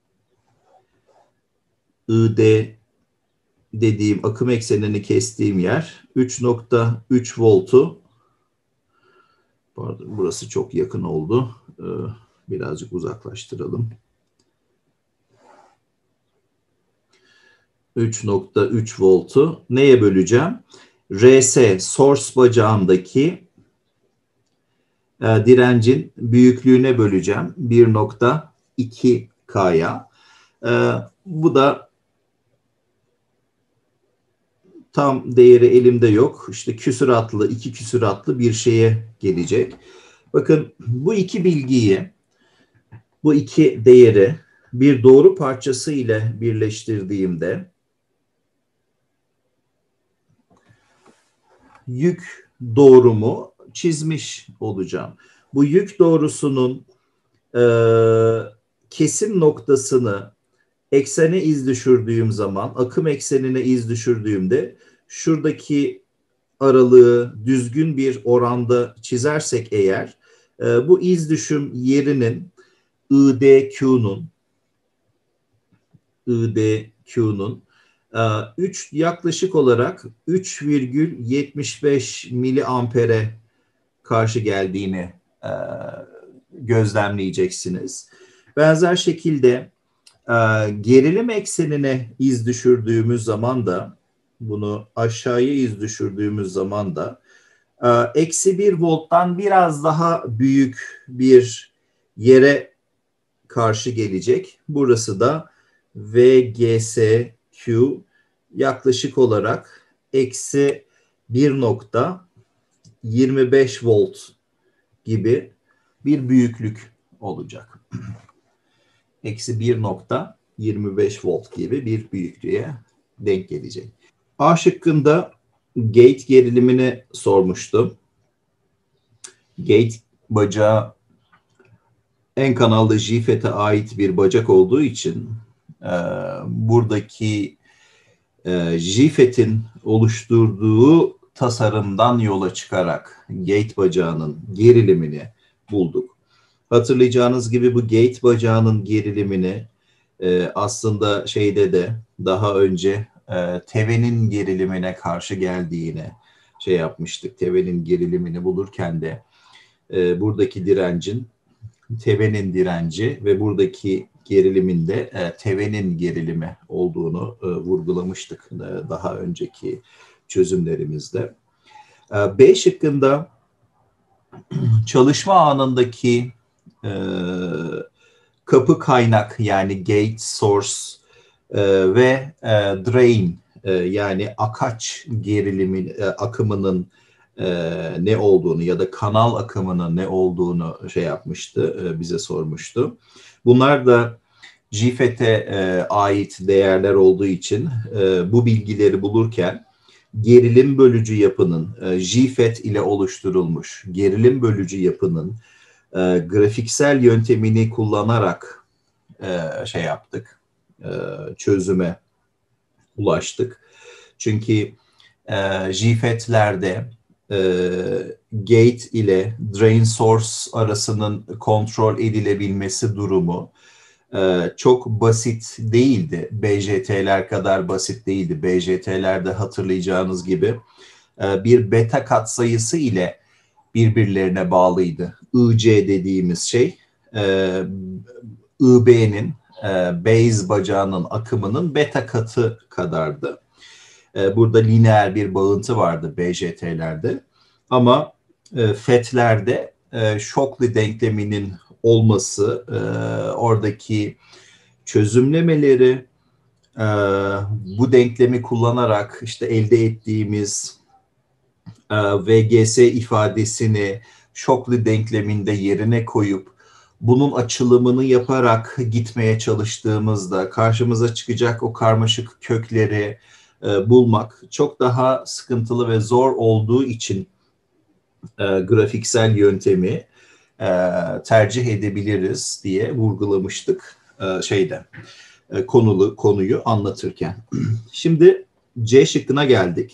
I D dediğim akım eksenini kestiğim yer, üç nokta üç voltu, pardon burası çok yakın oldu, ee, birazcık uzaklaştıralım. üç nokta üç voltu neye böleceğim? R S source bacağındaki e, direncin büyüklüğüne böleceğim. bir nokta iki K'ya. E, bu da tam değeri elimde yok. İşte küsuratlı, iki küsuratlı bir şeye gelecek. Bakın bu iki bilgiyi, bu iki değeri bir doğru parçası ile birleştirdiğimde yük doğrumu çizmiş olacağım. Bu yük doğrusunun e, kesim noktasını eksene iz düşürdüğüm zaman, akım eksenine iz düşürdüğümde şuradaki aralığı düzgün bir oranda çizersek eğer, e, bu iz düşüm yerinin I D Q'nun I D Q'nun üç yaklaşık olarak üç virgül yetmiş beş miliampere karşı geldiğini e, gözlemleyeceksiniz. Benzer şekilde e, gerilim eksenine iz düşürdüğümüz zaman da, bunu aşağıya iz düşürdüğümüz zaman da e, eksi bir volttan biraz daha büyük bir yere karşı gelecek. Burası da V G S Q yaklaşık olarak eksi bir nokta yirmi beş volt gibi bir büyüklük olacak. Eksi bir nokta yirmi beş volt gibi bir büyüklüğe denk gelecek. A şıkkında gate gerilimini sormuştum. Gate bacağı en kanallı J FET'e ait bir bacak olduğu için e, buradaki e, J FET'in oluşturduğu tasarımdan yola çıkarak gate bacağının gerilimini bulduk. Hatırlayacağınız gibi bu gate bacağının gerilimini e, aslında şeyde de daha önce e, tevenin gerilimine karşı geldiğini şey yapmıştık. Tevenin gerilimini bulurken de e, buradaki direncin tevenin direnci ve buradaki gerilimin de e, tevenin gerilimi olduğunu e, vurgulamıştık e, daha önceki çözümlerimizde. E, B şıkkında çalışma anındaki e, kapı kaynak yani gate source e, ve e, drain e, yani akaç gerilimin e, akımının e, ne olduğunu ya da kanal akımının ne olduğunu şey yapmıştı, e, bize sormuştu. Bunlar da J FET'e e, ait değerler olduğu için e, bu bilgileri bulurken gerilim bölücü yapının e, J FET ile oluşturulmuş gerilim bölücü yapının e, grafiksel yöntemini kullanarak e, şey yaptık, e, çözüme ulaştık. Çünkü e, J FET'lerde e, gate ile drain source arasının kontrol edilebilmesi durumu e, çok basit değildi. B J T'ler kadar basit değildi. B J T'lerde hatırlayacağınız gibi e, bir beta katsayısı ile birbirlerine bağlıydı. I C dediğimiz şey e, I B'nin e, base bacağının akımının beta katı kadardı. E, burada lineer bir bağıntı vardı B J T'lerde. Ama e, FET'lerde e, Shockley denkleminin olması, e, oradaki çözümlemeleri e, bu denklemi kullanarak işte elde ettiğimiz e, V G S ifadesini Shockley denkleminde yerine koyup bunun açılımını yaparak gitmeye çalıştığımızda karşımıza çıkacak o karmaşık kökleri e, bulmak çok daha sıkıntılı ve zor olduğu için e, grafiksel yöntemi e, tercih edebiliriz diye vurgulamıştık e, şeyde e, konulu konuyu anlatırken. Şimdi C şıkkına geldik.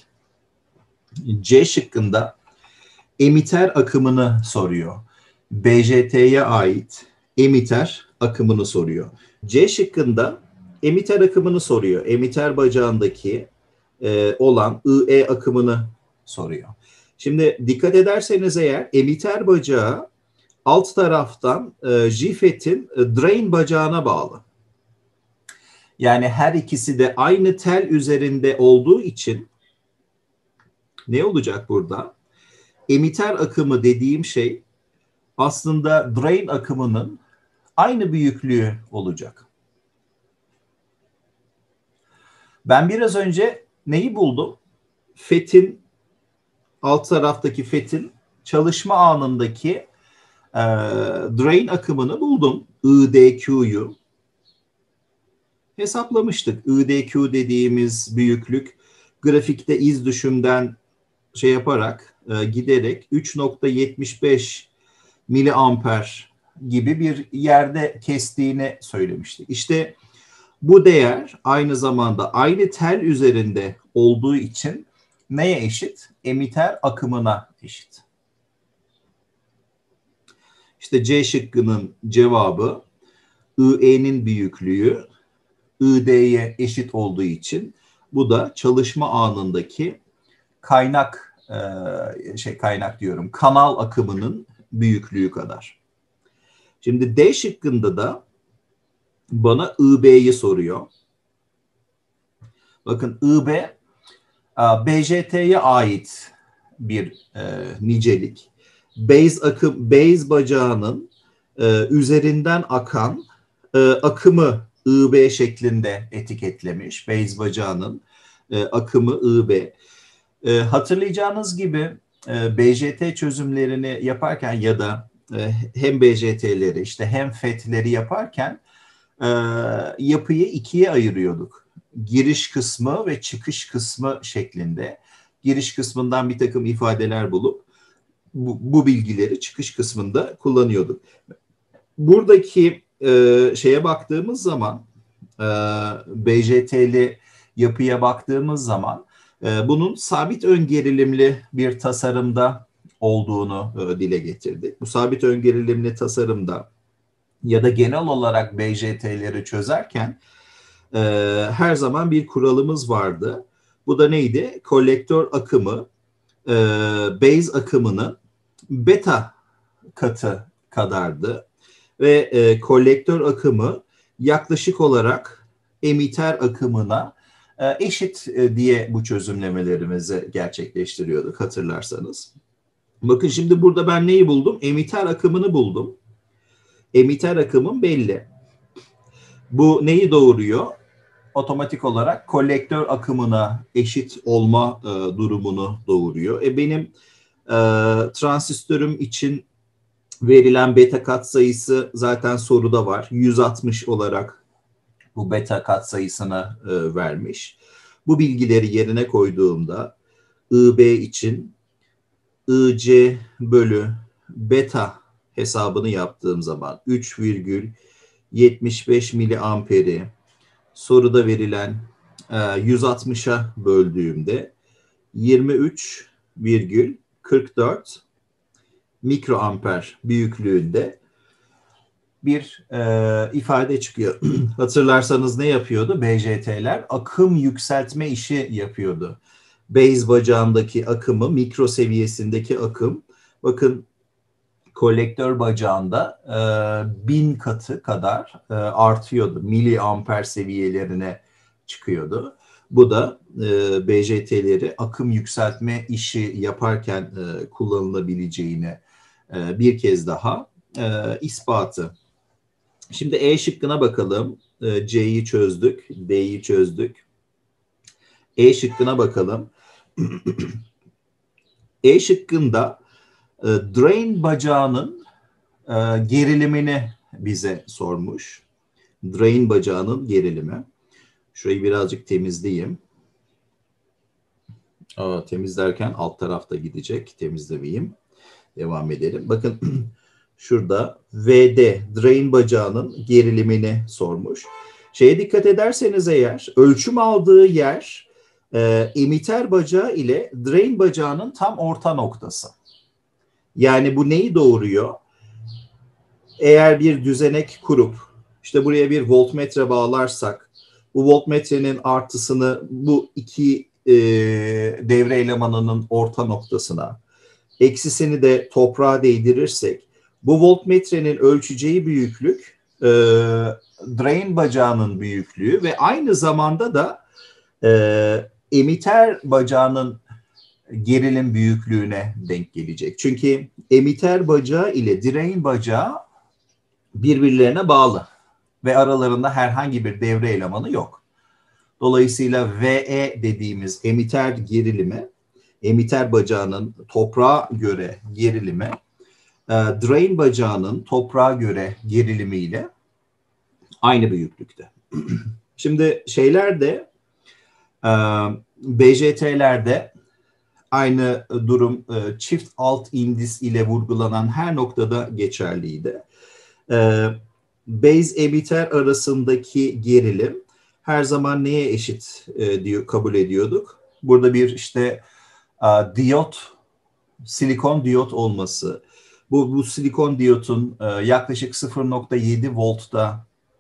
C şıkkında emiter akımını soruyor. B J T'ye ait emiter akımını soruyor. C şıkkında emiter akımını soruyor. Emiter bacağındaki e, olan I E akımını soruyor. Şimdi dikkat ederseniz eğer emiter bacağı alt taraftan e, J FET'in e, drain bacağına bağlı. Yani her ikisi de aynı tel üzerinde olduğu için ne olacak burada? Emiter akımı dediğim şey aslında drain akımının aynı büyüklüğü olacak. Ben biraz önce neyi buldum? FET'in alt taraftaki FET'in çalışma anındaki e, drain akımını buldum. I D Q'yu hesaplamıştık. I D Q dediğimiz büyüklük grafikte iz düşümden şey yaparak e, giderek üç nokta yetmiş beş miliamper gibi bir yerde kestiğini söylemiştik. İşte bu değer aynı zamanda aynı tel üzerinde olduğu için neye eşit? Emiter akımına eşit. İşte C şıkkının cevabı I-E'nin büyüklüğü I-D'ye eşit olduğu için bu da çalışma anındaki kaynak e, şey kaynak diyorum kanal akımının büyüklüğü kadar. Şimdi D şıkkında da bana I-B'yi soruyor. Bakın I-B B J T'ye ait bir e, nicelik. Base akım, base bacağının e, üzerinden akan e, akımı I-B şeklinde etiketlemiş. Base bacağının e, akımı I-B. E, hatırlayacağınız gibi e, B J T çözümlerini yaparken ya da e, hem B J T'leri işte hem F E T'leri yaparken e, yapıyı ikiye ayırıyorduk. Giriş kısmı ve çıkış kısmı şeklinde. Giriş kısmından bir takım ifadeler bulup bu, bu bilgileri çıkış kısmında kullanıyorduk. Buradaki e, şeye baktığımız zaman e, B J T'li yapıya baktığımız zaman e, bunun sabit ön gerilimli bir tasarımda olduğunu e, dile getirdik. Bu sabit ön gerilimli tasarımda ya da genel olarak B J T'leri çözerken e, her zaman bir kuralımız vardı. Bu da neydi? Kolektör akımı e, base akımının beta katı kadardı. Ve e, kolektör akımı yaklaşık olarak emiter akımına e, eşit e, diye bu çözümlemelerimizi gerçekleştiriyorduk hatırlarsanız. Bakın şimdi burada ben neyi buldum? Emiter akımını buldum. Emiter akımım belli. Bu neyi doğuruyor? Otomatik olarak kolektör akımına eşit olma e, durumunu doğuruyor. E benim e, transistörüm için verilen beta katsayısı zaten soruda var. yüz altmış olarak bu beta katsayısını e, vermiş. Bu bilgileri yerine koyduğumda I-B için I-C bölü beta hesabını yaptığım zaman üç virgül yetmiş beş miliamperi soruda verilen e, yüz altmışa böldüğümde yirmi üç virgül kırk dört mikroamper büyüklüğünde bir e, ifade çıkıyor. Hatırlarsanız ne yapıyordu? B J T'ler akım yükseltme işi yapıyordu. Base bacağındaki akımı, mikro seviyesindeki akım, bakın kolektör bacağında e, bin katı kadar e, artıyordu. Miliamper seviyelerine çıkıyordu. Bu da e, B J T'leri akım yükseltme işi yaparken e, kullanılabileceğini e, bir kez daha e, ispatı. Şimdi E şıkkına bakalım. E, C'yi çözdük, D'yi çözdük. E şıkkına bakalım. E şıkkında e, drain bacağının e, gerilimini bize sormuş. Drain bacağının gerilimi. Şurayı birazcık temizleyeyim. Aa, temizlerken alt tarafta gidecek. Temizlemeyeyim. Devam edelim. Bakın şurada V D, drain bacağının gerilimini sormuş. Şeye dikkat ederseniz eğer, ölçüm aldığı yer e, emiter bacağı ile drain bacağının tam orta noktası. Yani bu neyi doğuruyor? Eğer bir düzenek kurup, işte buraya bir voltmetre bağlarsak, bu voltmetrenin artısını bu iki e, devre elemanının orta noktasına, eksisini de toprağa değdirirsek, bu voltmetrenin ölçeceği büyüklük e, drain bacağının büyüklüğü ve aynı zamanda da e, emiter bacağının gerilim büyüklüğüne denk gelecek. Çünkü emiter bacağı ile drain bacağı birbirlerine bağlı ve aralarında herhangi bir devre elemanı yok. Dolayısıyla V E dediğimiz emiter gerilimi, emiter bacağının toprağa göre gerilimi, e, drain bacağının toprağa göre gerilimiyle aynı büyüklükte. Şimdi şeylerde, e, B J T'lerde aynı durum e, çift alt indis ile vurgulanan her noktada geçerliydi. E, base emiter arasındaki gerilim her zaman neye eşit e, diyor, kabul ediyorduk? Burada bir işte a, diyot, silikon diyot olması. Bu, bu silikon diyotun e, yaklaşık sıfır nokta yedi voltta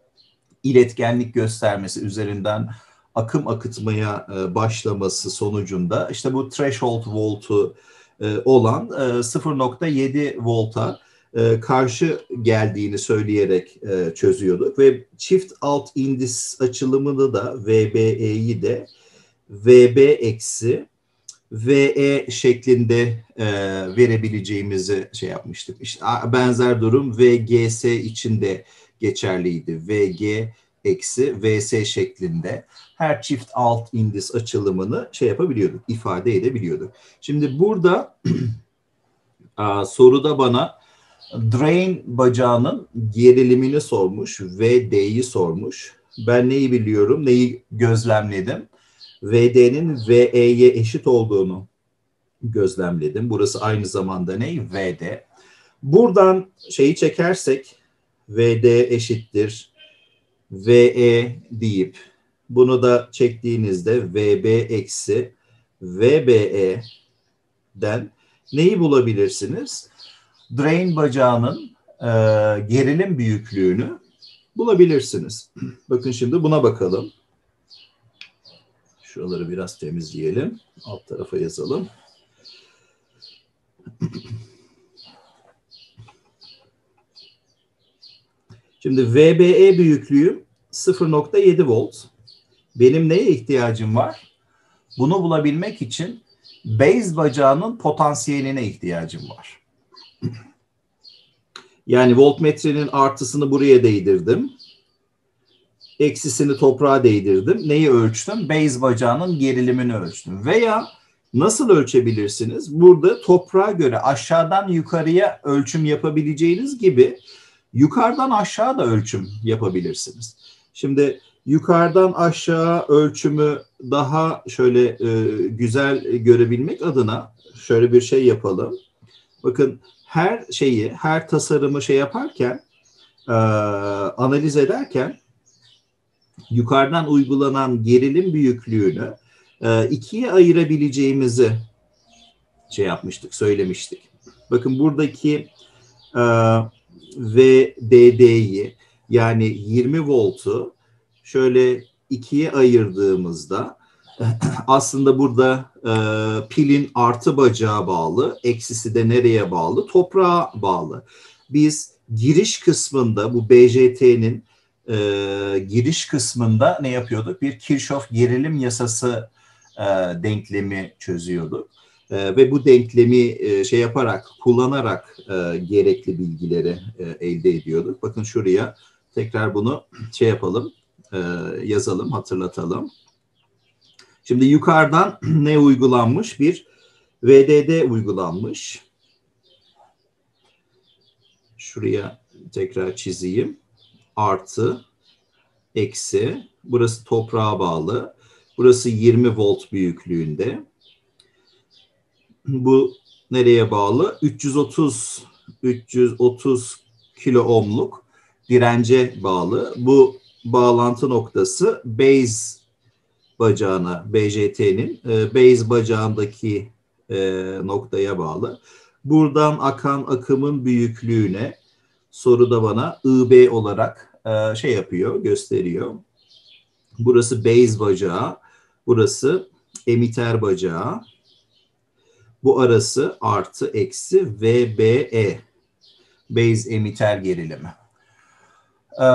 iletkenlik göstermesi, üzerinden akım akıtmaya e, başlaması sonucunda işte bu threshold voltu e, olan e, sıfır nokta yedi volta e, karşı geldiğini söyleyerek e, çözüyorduk ve çift alt indis açılımını da V B E'yi de V B eksi V E şeklinde e, verebileceğimizi şey yapmıştık. İşte benzer durum V G S için de geçerliydi. V G eksi V S şeklinde her çift alt indis açılımını şey yapabiliyorduk, ifade edebiliyorduk. Şimdi burada a, soruda bana drain bacağının gerilimini sormuş, V D'yi sormuş. Ben neyi biliyorum, neyi gözlemledim? V D'nin V E'ye eşit olduğunu gözlemledim. Burası aynı zamanda ne? V D. Buradan şeyi çekersek V D eşittir V E deyip bunu da çektiğinizde V B eksi V B E'den neyi bulabilirsiniz? Drain bacağının e, gerilim büyüklüğünü bulabilirsiniz. Bakın şimdi buna bakalım. Şuraları biraz temizleyelim. Alt tarafa yazalım. Şimdi V B E büyüklüğüm sıfır nokta yedi volt. Benim neye ihtiyacım var? Bunu bulabilmek için base bacağının potansiyeline ihtiyacım var. Yani voltmetrenin artısını buraya değdirdim. Eksisini toprağa değdirdim. Neyi ölçtüm? Base bacağının gerilimini ölçtüm. Veya nasıl ölçebilirsiniz? Burada toprağa göre aşağıdan yukarıya ölçüm yapabileceğiniz gibi yukarıdan aşağı da ölçüm yapabilirsiniz. Şimdi yukarıdan aşağı ölçümü daha şöyle e, güzel görebilmek adına şöyle bir şey yapalım. Bakın her şeyi, her tasarımı şey yaparken, e, analiz ederken yukarıdan uygulanan gerilim büyüklüğünü e, ikiye ayırabileceğimizi şey yapmıştık, söylemiştik. Bakın buradaki e, V D D'yi yani yirmi voltu şöyle ikiye ayırdığımızda aslında burada e, pilin artı bacağı bağlı, eksisi de nereye bağlı? Toprağa bağlı. Biz giriş kısmında bu B J T'nin e, giriş kısmında ne yapıyorduk? Bir Kirchhoff gerilim yasası e, denklemi çözüyorduk. E, ve bu denklemi e, şey yaparak, kullanarak e, gerekli bilgileri e, elde ediyorduk. Bakın şuraya tekrar bunu şey yapalım, e, yazalım, hatırlatalım. Şimdi yukarıdan ne uygulanmış? Bir V D D uygulanmış. Şuraya tekrar çizeyim. Artı, eksi. Burası toprağa bağlı. Burası yirmi volt büyüklüğünde. Bu nereye bağlı? üç yüz otuz üç yüz otuz kilo ohmluk dirence bağlı. Bu bağlantı noktası base bacağına, B J T'nin e, base bacağındaki e, noktaya bağlı. Buradan akan akımın büyüklüğüne soruda bana I B olarak e, şey yapıyor, gösteriyor. Burası base bacağı, burası emiter bacağı. Bu arası artı eksi V B E. Base emiter gerilimi. Ee,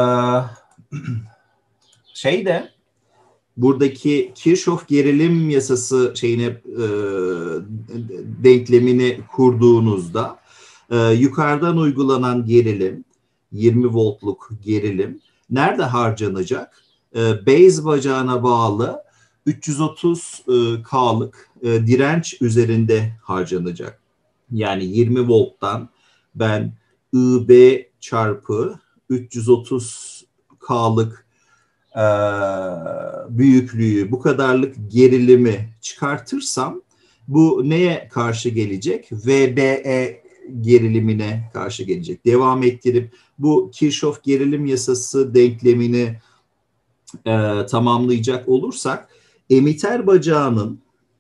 şeyde buradaki Kirchhoff gerilim yasası şeyine e, denklemini kurduğunuzda e, yukarıdan uygulanan gerilim, yirmi voltluk gerilim nerede harcanacak? E, base bacağına bağlı üç yüz otuz K'lık e, direnç üzerinde harcanacak. Yani yirmi volttan ben I B çarpı üç yüz otuz K'lık e, büyüklüğü, bu kadarlık gerilimi çıkartırsam bu neye karşı gelecek? V B E gerilimine karşı gelecek. Devam ettirip bu Kirchhoff gerilim yasası denklemini e, tamamlayacak olursak emiter bacağının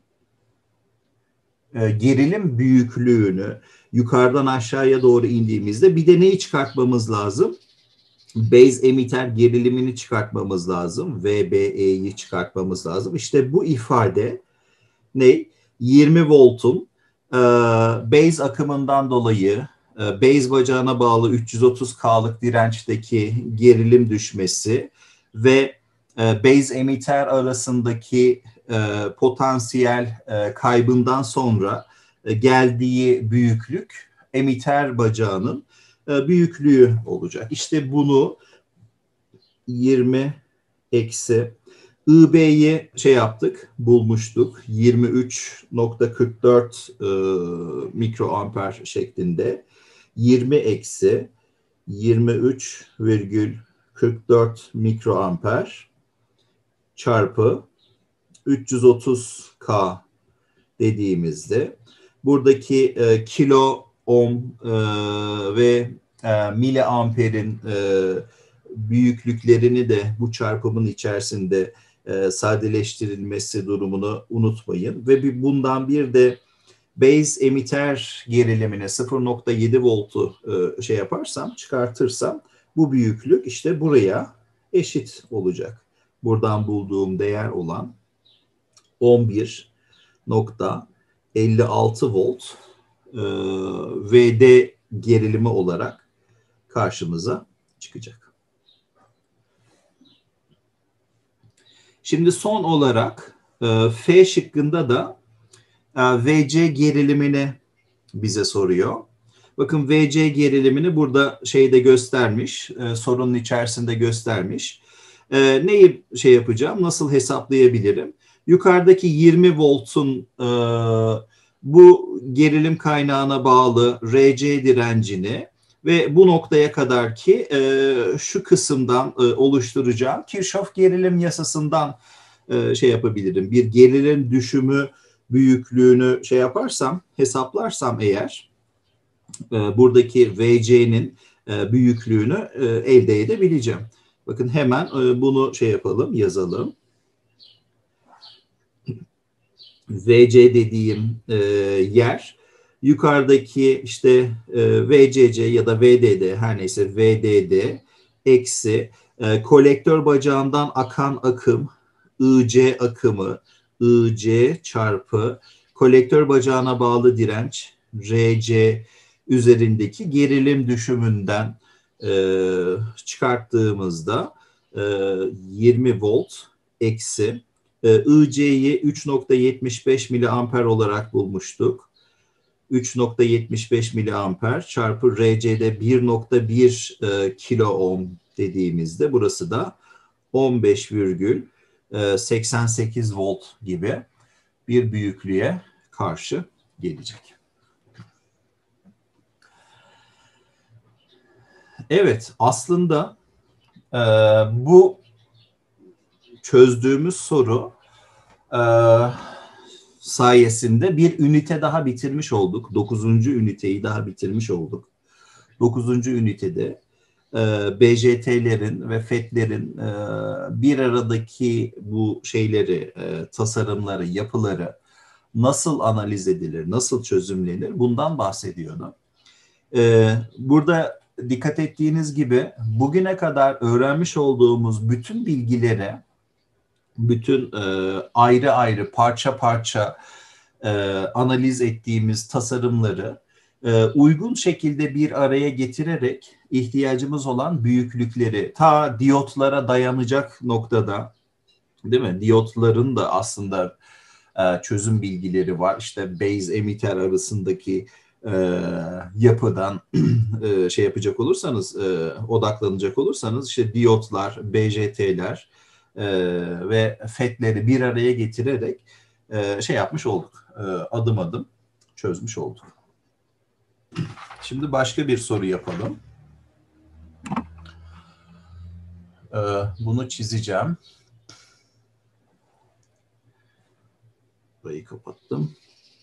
e, gerilim büyüklüğünü yukarıdan aşağıya doğru indiğimizde bir de neyi çıkartmamız lazım? base emitter gerilimini çıkartmamız lazım. V B E'yi çıkartmamız lazım. İşte bu ifade ne? yirmi voltun e, base akımından dolayı e, base bacağına bağlı üç yüz otuz K'lık dirençteki gerilim düşmesi ve e, base emitter arasındaki e, potansiyel e, kaybından sonra e, geldiği büyüklük emitter bacağının e, büyüklüğü olacak. İşte bunu yirmi eksi I B'yi şey yaptık, bulmuştuk. yirmi üç nokta kırk dört e, mikroamper şeklinde. yirmi eksi yirmi üç virgül kırk dört mikroamper çarpı üç yüz otuz K dediğimizde buradaki e, kilo ohm e, ve e, miliamperin e, büyüklüklerini de bu çarpımın içerisinde e, sadeleştirilmesi durumunu unutmayın. Ve bir, bundan bir de base emitter gerilimine sıfır nokta yedi voltu e, şey yaparsam, çıkartırsam bu büyüklük işte buraya eşit olacak. Buradan bulduğum değer olan on bir nokta elli altı volt e, V D gerilimi olarak karşımıza çıkacak. Şimdi son olarak e, F şıkkında da e, V C gerilimini bize soruyor. Bakın V C gerilimini burada şeyde göstermiş, e, sorunun içerisinde göstermiş. E, neyi şey yapacağım, nasıl hesaplayabilirim? Yukarıdaki yirmi voltun e, bu gerilim kaynağına bağlı R C direncini ve bu noktaya kadar ki e, şu kısımdan e, oluşturacağım Kirchhoff gerilim yasasından e, şey yapabilirim. Bir gerilim düşümü büyüklüğünü şey yaparsam, hesaplarsam eğer e, buradaki V C'nin e, büyüklüğünü e, elde edebileceğim. Bakın hemen e, bunu şey yapalım, yazalım. V C dediğim e, yer yukarıdaki işte e, V C C ya da V D D her neyse V D D eksi e, kolektör bacağından akan akım I C akımı I C çarpı kolektör bacağına bağlı direnç R C üzerindeki gerilim düşümünden e, çıkarttığımızda e, yirmi volt eksi I C'yi üç nokta yetmiş beş miliamper olarak bulmuştuk. üç nokta yetmiş beş miliamper çarpı R C'de bir nokta bir e, kilo ohm dediğimizde burası da on beş virgül seksen sekiz volt gibi bir büyüklüğe karşı gelecek. Evet, aslında e, bu çözdüğümüz soru e, sayesinde bir ünite daha bitirmiş olduk. Dokuzuncu üniteyi daha bitirmiş olduk. Dokuzuncu ünitede e, B J T'lerin ve F E T'lerin e, bir aradaki bu şeyleri, e, tasarımları, yapıları nasıl analiz edilir, nasıl çözümlenir bundan bahsediyordu. E, burada dikkat ettiğiniz gibi bugüne kadar öğrenmiş olduğumuz bütün bilgilere, bütün e, ayrı ayrı parça parça e, analiz ettiğimiz tasarımları e, uygun şekilde bir araya getirerek ihtiyacımız olan büyüklükleri ta diyotlara dayanacak noktada, değil mi? Diyotların da aslında e, çözüm bilgileri var. İşte base emitter arasındaki e, yapıdan e, şey yapacak olursanız, e, odaklanacak olursanız işte diyotlar, B J T'ler e, ve F E T'leri bir araya getirerek e, şey yapmış olduk. E, adım adım çözmüş olduk. Şimdi başka bir soru yapalım. E, bunu çizeceğim. Burayı kapattım.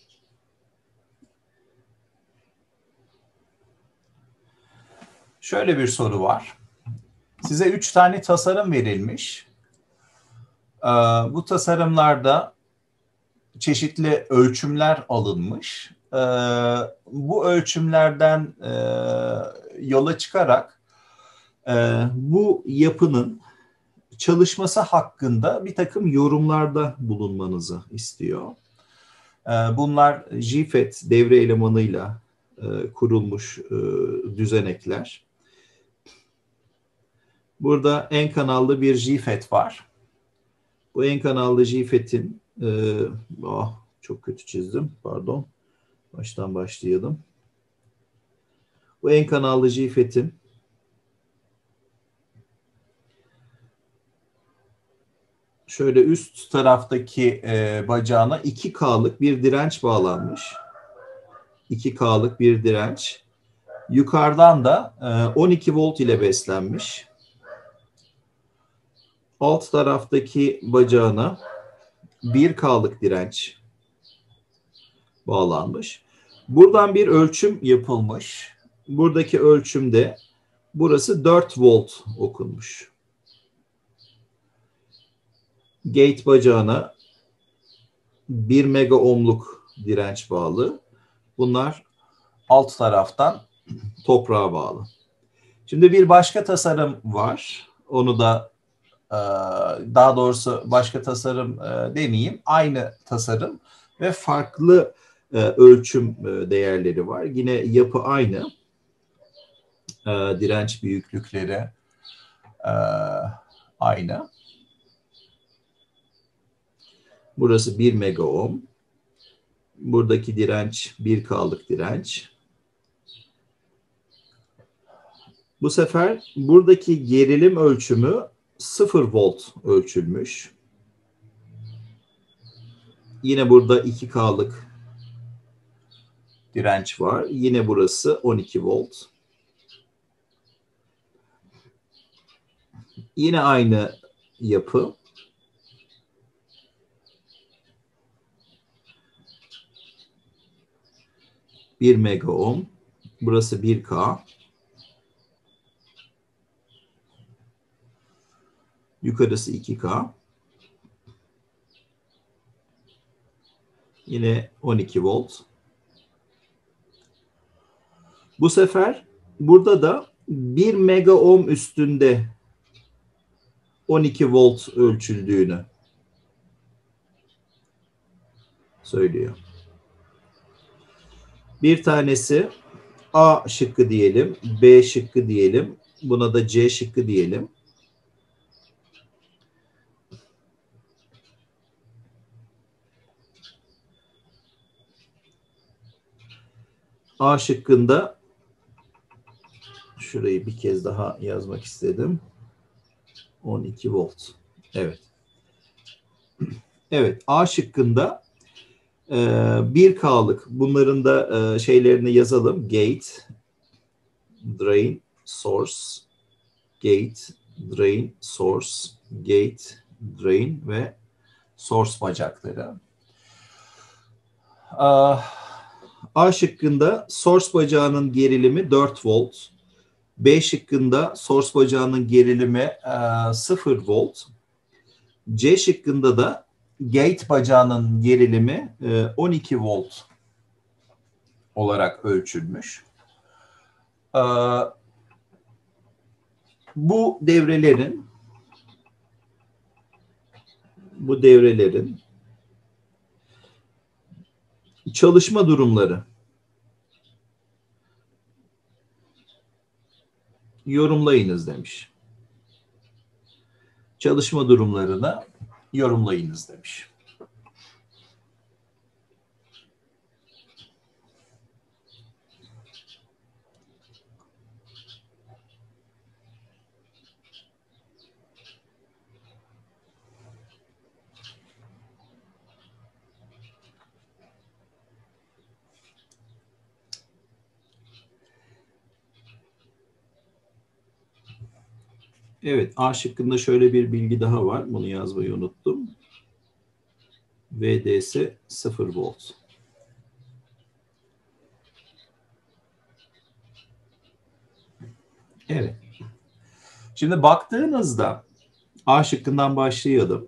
Şöyle bir soru var. Size üç tane tasarım verilmiş. Ee, bu tasarımlarda çeşitli ölçümler alınmış. Ee, bu ölçümlerden e, yola çıkarak Ee, bu yapının çalışması hakkında bir takım yorumlarda bulunmanızı istiyor. Ee, bunlar G F E T devre elemanıyla e, kurulmuş e, düzenekler. Burada en kanallı bir G F E T var. Bu en kanallı G F E T'in e, oh, çok kötü çizdim, pardon. Baştan başlayalım. Bu en kanallı G F E T'in şöyle üst taraftaki e, bacağına iki K'lık bir direnç bağlanmış. iki K'lık bir direnç. Yukarıdan da e, on iki volt ile beslenmiş. Alt taraftaki bacağına bir K'lık direnç bağlanmış. Buradan bir ölçüm yapılmış. Buradaki ölçümde burası dört volt okunmuş. Gate bacağına bir mega ohmluk direnç bağlı. Bunlar alt taraftan toprağa bağlı. Şimdi bir başka tasarım var. Onu da daha doğrusu başka tasarım demeyeyim. Aynı tasarım ve farklı ölçüm değerleri var. Yine yapı aynı. Direnç büyüklükleri aynı. Burası bir mega ohm. Buradaki direnç bir K'lık direnç. Bu sefer buradaki gerilim ölçümü sıfır volt ölçülmüş. Yine burada iki K'lık direnç var. Yine burası on iki volt. Yine aynı yapı. bir mega ohm. Burası bir K. Yukarısı iki K. Yine on iki volt. Bu sefer burada da bir mega ohm üstünde on iki volt ölçüldüğünü söylüyor. Bir tanesi A şıkkı diyelim, B şıkkı diyelim, buna da C şıkkı diyelim. A şıkkında şurayı bir kez daha yazmak istedim. on iki volt. Evet. Evet, A şıkkında bir K'lık, bunların da şeylerini yazalım. Gate, drain, source, gate, drain, source, gate, drain ve source bacakları. A şıkkında source bacağının gerilimi dört volt. B şıkkında source bacağının gerilimi sıfır volt. C şıkkında da gate bacağının gerilimi on iki volt olarak ölçülmüş. Bu devrelerin bu devrelerin çalışma durumları yorumlayınız demiş. Çalışma durumlarını yorumlayınız demiş. Evet, A şıkkında şöyle bir bilgi daha var. Bunu yazmayı unuttum. V D S sıfır volt. Evet. Şimdi baktığınızda A şıkkından başlayalım.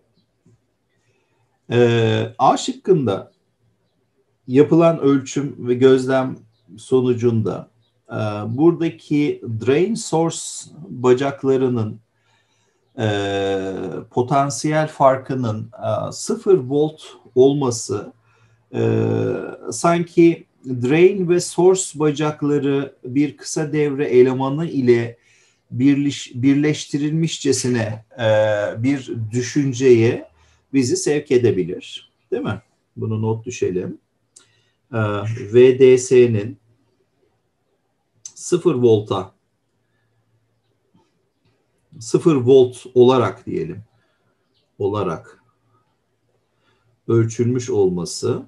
Ee, A şıkkında yapılan ölçüm ve gözlem sonucunda e, buradaki drain source bacaklarının e, potansiyel farkının e, sıfır volt olması e, sanki drain ve source bacakları bir kısa devre elemanı ile birleş, birleştirilmişçesine e, bir düşünceye bizi sevk edebilir. Değil mi? Bunu not düşelim. E, V D S'nin sıfır volta sıfır volt olarak diyelim olarak ölçülmüş olması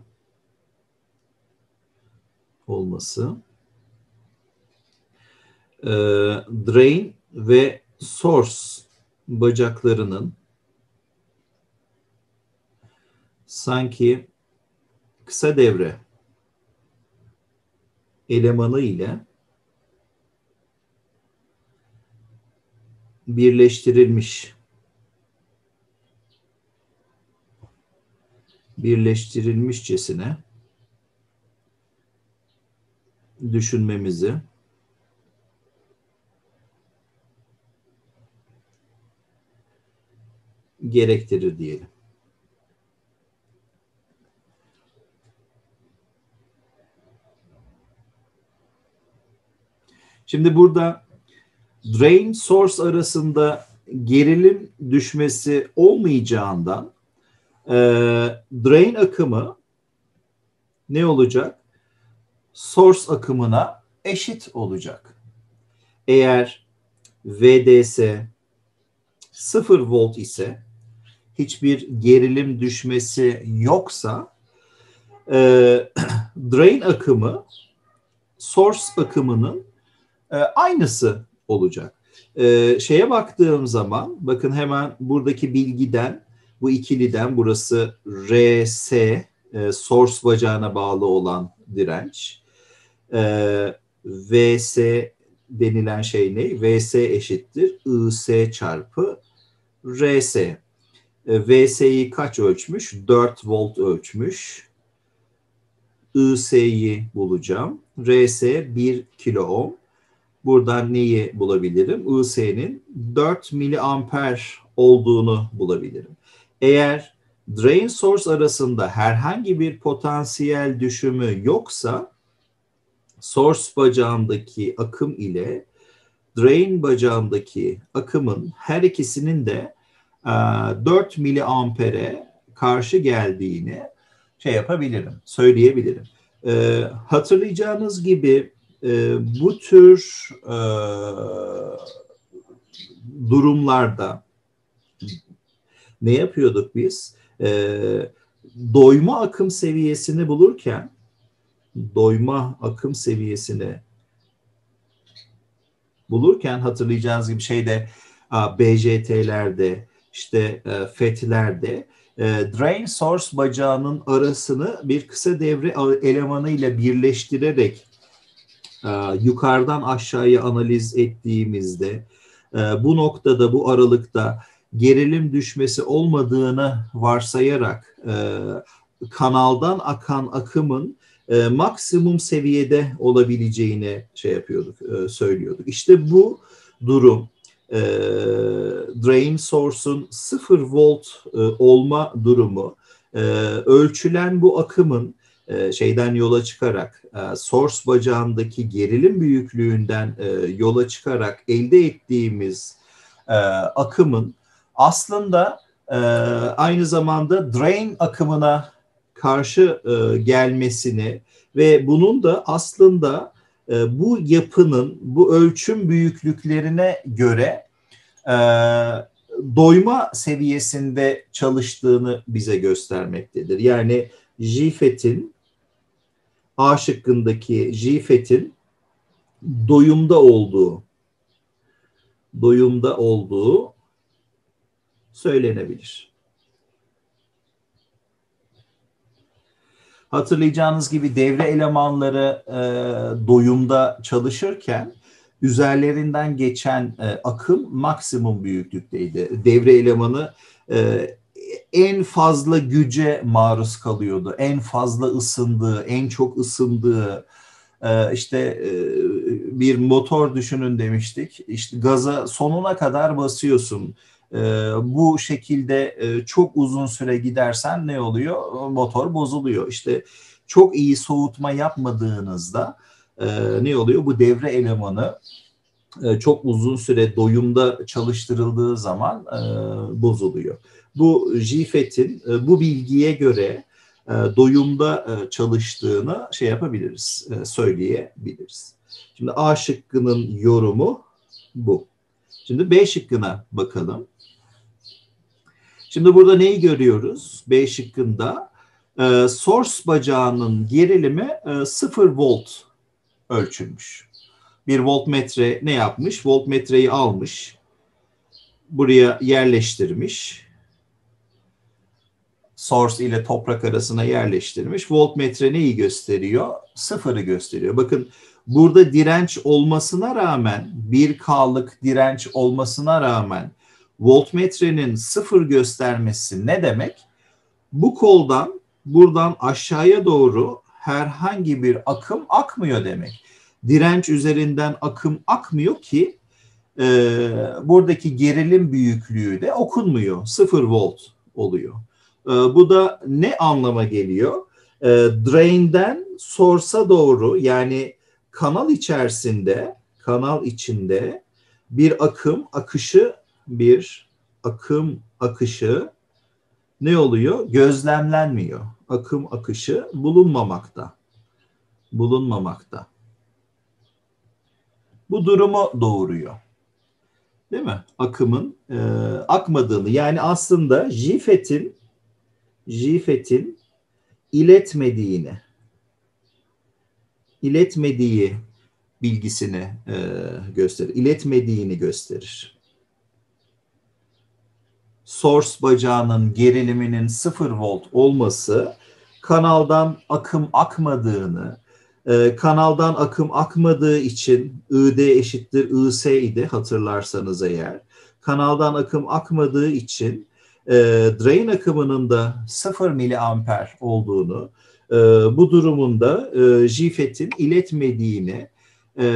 olması e, drain ve source bacaklarının sanki kısa devre elemanı ile birleştirilmiş birleştirilmişçesine düşünmemizi gerektirir diyelim. Şimdi burada drain source arasında gerilim düşmesi olmayacağından e, drain akımı ne olacak? Source akımına eşit olacak. Eğer V D S sıfır volt ise, hiçbir gerilim düşmesi yoksa e, drain akımı source akımının e, aynısı olacak. E, şeye baktığım zaman, bakın hemen buradaki bilgiden, bu ikiliden, burası R S e, source bacağına bağlı olan direnç. E, V S denilen şey ne? V S eşittir I S çarpı R S. E, V S'yi kaç ölçmüş? dört volt ölçmüş. I S'yi bulacağım. R S bir kilo ohm. Buradan neyi bulabilirim? I S'nin dört miliamper olduğunu bulabilirim. Eğer drain source arasında herhangi bir potansiyel düşümü yoksa, source bacağındaki akım ile drain bacağındaki akımın her ikisinin de dört miliampere karşı geldiğini şey yapabilirim, söyleyebilirim. E, hatırlayacağınız gibi e, bu tür e, durumlarda ne yapıyorduk biz? E, doyma akım seviyesini bulurken, doyma akım seviyesini bulurken hatırlayacağınız gibi şeyde B J T'lerde, işte F E T'lerde drain source bacağının arasını bir kısa devre elemanı ile birleştirerek yukarıdan aşağıya analiz ettiğimizde bu noktada, bu aralıkta gerilim düşmesi olmadığını varsayarak kanaldan akan akımın e, maksimum seviyede olabileceğini şey yapıyorduk, e, söylüyorduk. İşte bu durum e, drain source'un sıfır volt e, olma durumu, e, ölçülen bu akımın e, şeyden yola çıkarak, e, source bacağındaki gerilim büyüklüğünden e, yola çıkarak elde ettiğimiz e, akımın aslında e, aynı zamanda drain akımına karşı e, gelmesini ve bunun da aslında e, bu yapının, bu ölçüm büyüklüklerine göre e, doyma seviyesinde çalıştığını bize göstermektedir. Yani J F E T'in, A şıkkındaki J F E T'in doyumda olduğu, doyumda olduğu söylenebilir. Hatırlayacağınız gibi devre elemanları e, doyumda çalışırken üzerlerinden geçen e, akım maksimum büyüklükteydi. Devre elemanı e, en fazla güce maruz kalıyordu. En fazla ısındığı, en çok ısındığı, e, işte e, bir motor düşünün demiştik. İşte gaza sonuna kadar basıyorsun. E, bu şekilde e, çok uzun süre gidersen ne oluyor? Motor bozuluyor. İşte çok iyi soğutma yapmadığınızda e, ne oluyor? Bu devre elemanı e, çok uzun süre doyumda çalıştırıldığı zaman e, bozuluyor. Bu JFET'in e, bu bilgiye göre e, doyumda e, çalıştığını şey yapabiliriz, e, söyleyebiliriz. Şimdi A şıkkının yorumu bu. Şimdi B şıkkına bakalım. Şimdi burada neyi görüyoruz? B şıkkında e, source bacağının gerilimi e, sıfır volt ölçülmüş. Bir voltmetre ne yapmış? Voltmetreyi almış. Buraya yerleştirmiş. Source ile toprak arasına yerleştirmiş. Voltmetre neyi gösteriyor? Sıfırı gösteriyor. Bakın burada direnç olmasına rağmen, bir K'lık direnç olmasına rağmen voltmetrenin sıfır göstermesi ne demek? Bu koldan buradan aşağıya doğru herhangi bir akım akmıyor demek. Direnç üzerinden akım akmıyor ki e, buradaki gerilim büyüklüğü de okunmuyor. Sıfır volt oluyor. E, bu da ne anlama geliyor? E, drain'den source'a doğru, yani kanal içerisinde, kanal içinde bir akım akışı, bir akım akışı ne oluyor? Gözlemlenmiyor. Akım akışı bulunmamakta. Bulunmamakta. Bu durumu doğuruyor. Değil mi? Akımın e, akmadığını, yani aslında JFET'in JFET'in iletmediğini, iletmediği bilgisini e, gösterir. İletmediğini gösterir. Source bacağının geriliminin sıfır volt olması, kanaldan akım akmadığını, e, kanaldan akım akmadığı için I D eşittir I S idi hatırlarsanız eğer. Kanaldan akım akmadığı için e, drain akımının da sıfır miliamper olduğunu, e, bu durumunda e, JFET'in iletmediğini e,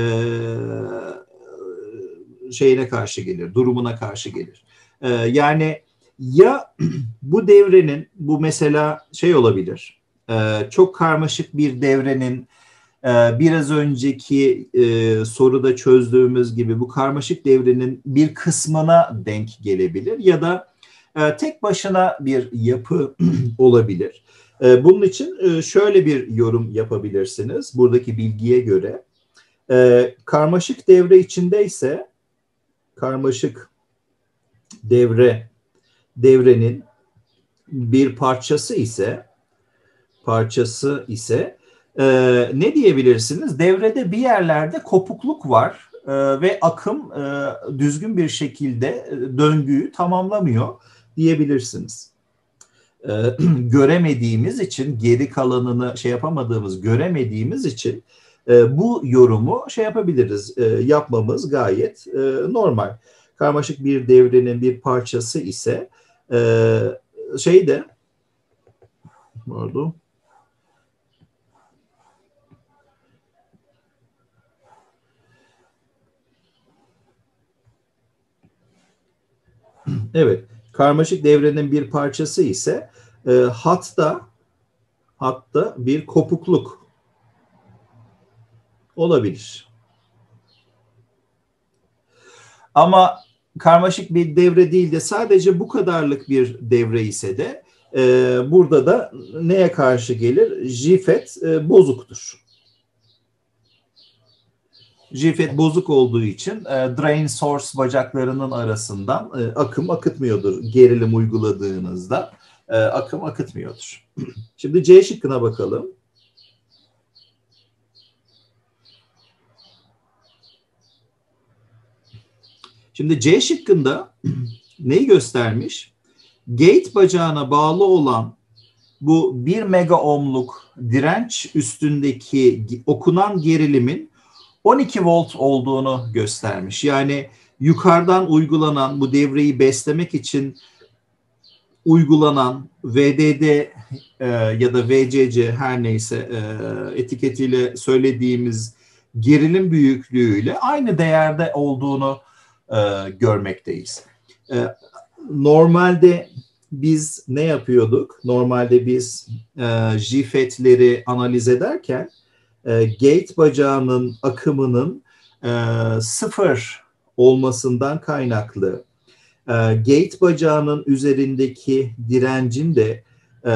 şeyine karşı gelir, durumuna karşı gelir. Ee, yani ya bu devrenin, bu mesela şey olabilir, e, çok karmaşık bir devrenin, e, biraz önceki e, soruda çözdüğümüz gibi bu karmaşık devrenin bir kısmına denk gelebilir ya da e, tek başına bir yapı olabilir. E, bunun için e, şöyle bir yorum yapabilirsiniz buradaki bilgiye göre. E, karmaşık devre içindeyse, karmaşık devre devrenin bir parçası ise parçası ise e, ne diyebilirsiniz? Devrede bir yerlerde kopukluk var e, ve akım e, düzgün bir şekilde e, döngüyü tamamlamıyor diyebilirsiniz. E, göremediğimiz için, geri kalanını şey yapamadığımız, göremediğimiz için e, bu yorumu şey yapabiliriz, e, yapmamız gayet e, normal. Karmaşık bir devrenin bir parçası ise e, şey de pardon, evet, karmaşık devrenin bir parçası ise e, hatta hatta bir kopukluk olabilir. Ama karmaşık bir devre değil de sadece bu kadarlık bir devre ise de e, burada da neye karşı gelir? JFET e, bozuktur. JFET bozuk olduğu için e, drain source bacaklarının arasından e, akım akıtmıyordur. Gerilim uyguladığınızda e, akım akıtmıyordur. Şimdi C şıkkına bakalım. Şimdi C şıkkında neyi göstermiş? Gate bacağına bağlı olan bu bir mega ohmluk direnç üstündeki okunan gerilimin on iki volt olduğunu göstermiş. Yani yukarıdan uygulanan, bu devreyi beslemek için uygulanan V D D e, ya da V C C her neyse e, etiketiyle söylediğimiz gerilim büyüklüğüyle aynı değerde olduğunu e, görmekteyiz. E, normalde biz ne yapıyorduk? Normalde biz e, J F E T'leri analiz ederken e, gate bacağının akımının e, sıfır olmasından kaynaklı, e, gate bacağının üzerindeki direncin de e,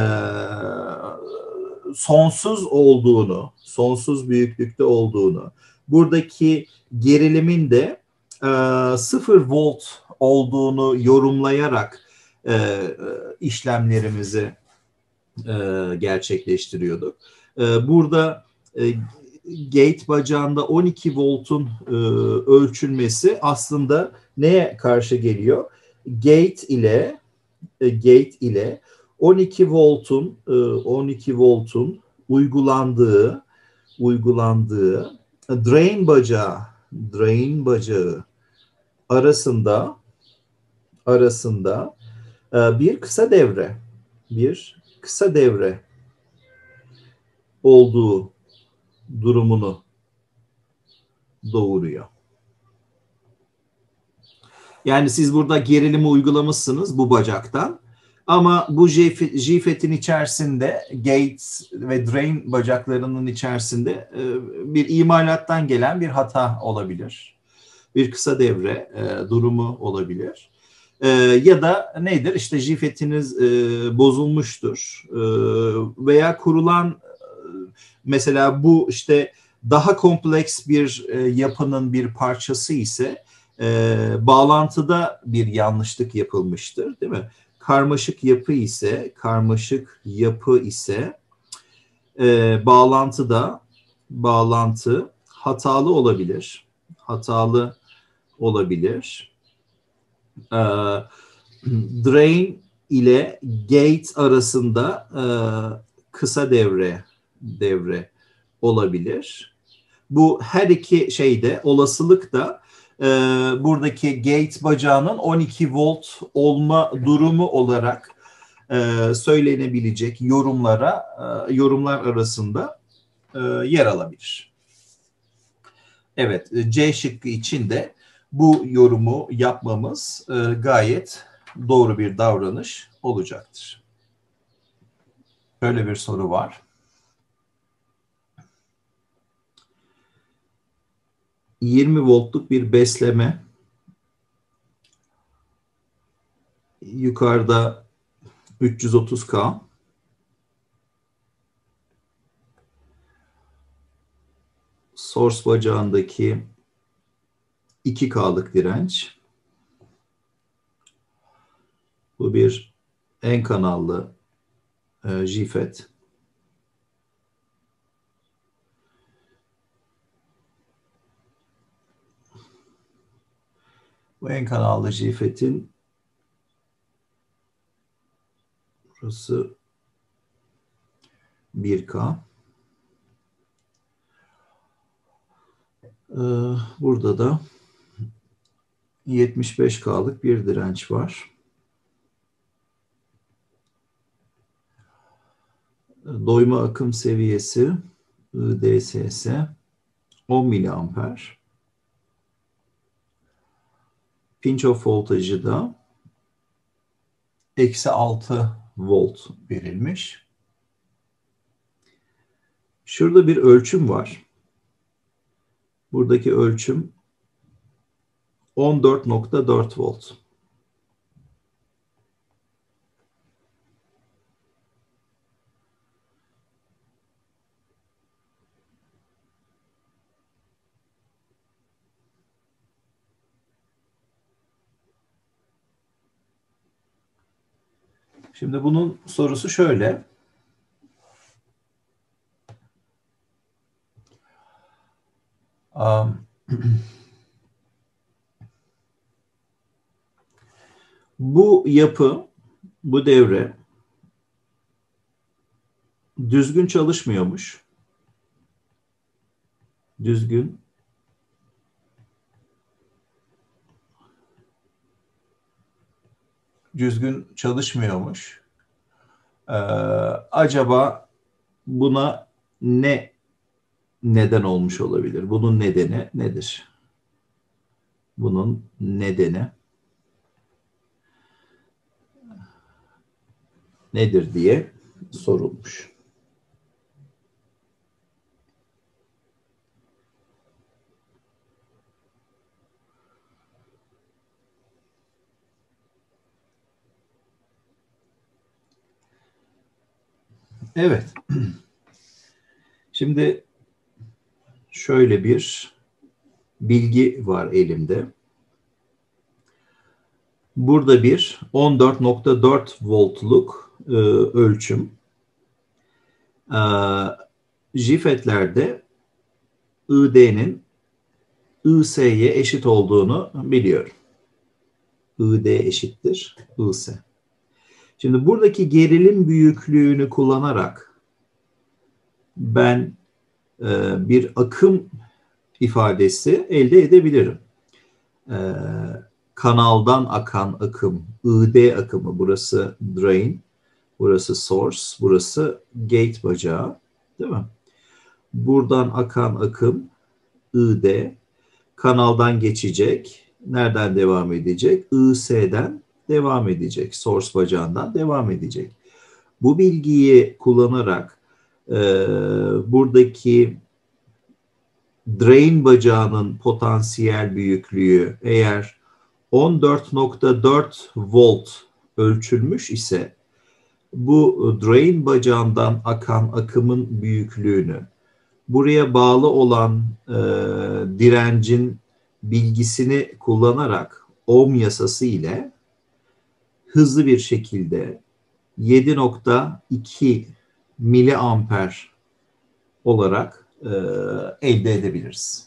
sonsuz olduğunu, sonsuz büyüklükte olduğunu, buradaki gerilimin de e, sıfır volt olduğunu yorumlayarak e, işlemlerimizi e, gerçekleştiriyorduk. E, burada e, gate bacağında on iki voltun e, ölçülmesi aslında neye karşı geliyor? Gate ile e, gate ile on iki voltun e, on iki voltun uygulandığı uygulandığı drain bacağı drain bacağı arasında arasında e, bir kısa devre bir kısa devre olduğu durumunu doğuruyor. Yani siz burada gerilimi uygulamışsınız bu bacaktan. Ama bu J F E T'in içerisinde gate ve drain bacaklarının içerisinde bir imalattan gelen bir hata olabilir. Bir kısa devre e, durumu olabilir. E, ya da nedir? İşte J F E T'iniz e, bozulmuştur. E, veya kurulan e, mesela bu işte daha kompleks bir e, yapının bir parçası ise e, bağlantıda bir yanlışlık yapılmıştır, değil mi? Karmaşık yapı ise karmaşık yapı ise e, bağlantıda bağlantı hatalı olabilir. Hatalı olabilir. E, drain ile gate arasında e, kısa devre devre olabilir. Bu her iki şeyde olasılık da e, buradaki gate bacağının on iki volt olma durumu olarak e, söylenebilecek yorumlara e, yorumlar arasında e, yer alabilir. Evet, C şıkkı için de bu yorumu yapmamız e, gayet doğru bir davranış olacaktır. Böyle bir soru var. yirmi voltluk bir besleme. Yukarıda üç yüz otuz K. Source bacağındaki iki K'lık direnç. Bu bir en kanallı e, J F E T. Bu en kanallı J F E T'in burası bir K. Ee, burada da yetmiş beş K'lık bir direnç var. Doyma akım seviyesi I D S S on miliamper. Pinch off voltajı da eksi altı volt verilmiş. Şurada bir ölçüm var. Buradaki ölçüm on dört nokta dört volt. Şimdi bunun sorusu şöyle. Um, bu yapı, bu devre düzgün çalışmıyormuş. Düzgün düzgün çalışmıyormuş. Ee, acaba buna ne neden olmuş olabilir? Bunun nedeni nedir? Bunun nedeni nedir diye sorulmuş. Evet. Şimdi şöyle bir bilgi var elimde. Burada bir on dört nokta dört voltluk e, ölçüm. E, JIFET'lerde I D'nin I S'ye eşit olduğunu biliyorum. I D eşittir I S. Şimdi buradaki gerilim büyüklüğünü kullanarak ben e, bir akım ifadesi elde edebilirim. E, kanaldan akan akım, I D akımı, burası drain, burası source, burası gate bacağı, değil mi? Buradan akan akım I D, kanaldan geçecek, nereden devam edecek? I S'den devam edecek, source bacağından devam edecek. Bu bilgiyi kullanarak e, buradaki drain bacağının potansiyel büyüklüğü eğer on dört nokta dört volt ölçülmüş ise bu drain bacağından akan akımın büyüklüğünü buraya bağlı olan e, direncin bilgisini kullanarak Ohm yasası ile hızlı bir şekilde yedi nokta iki miliamper olarak e, elde edebiliriz.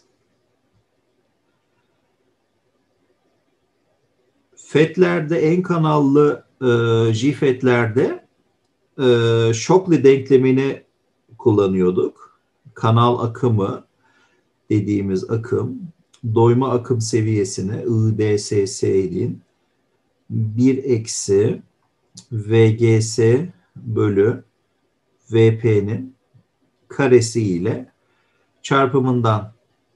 FET'lerde, en kanallı e, JFET'lerde e, Shockley denklemini kullanıyorduk. Kanal akımı dediğimiz akım, doyma akım seviyesine I D S S'nin bir eksi V G S bölü V P'nin karesi ile çarpımından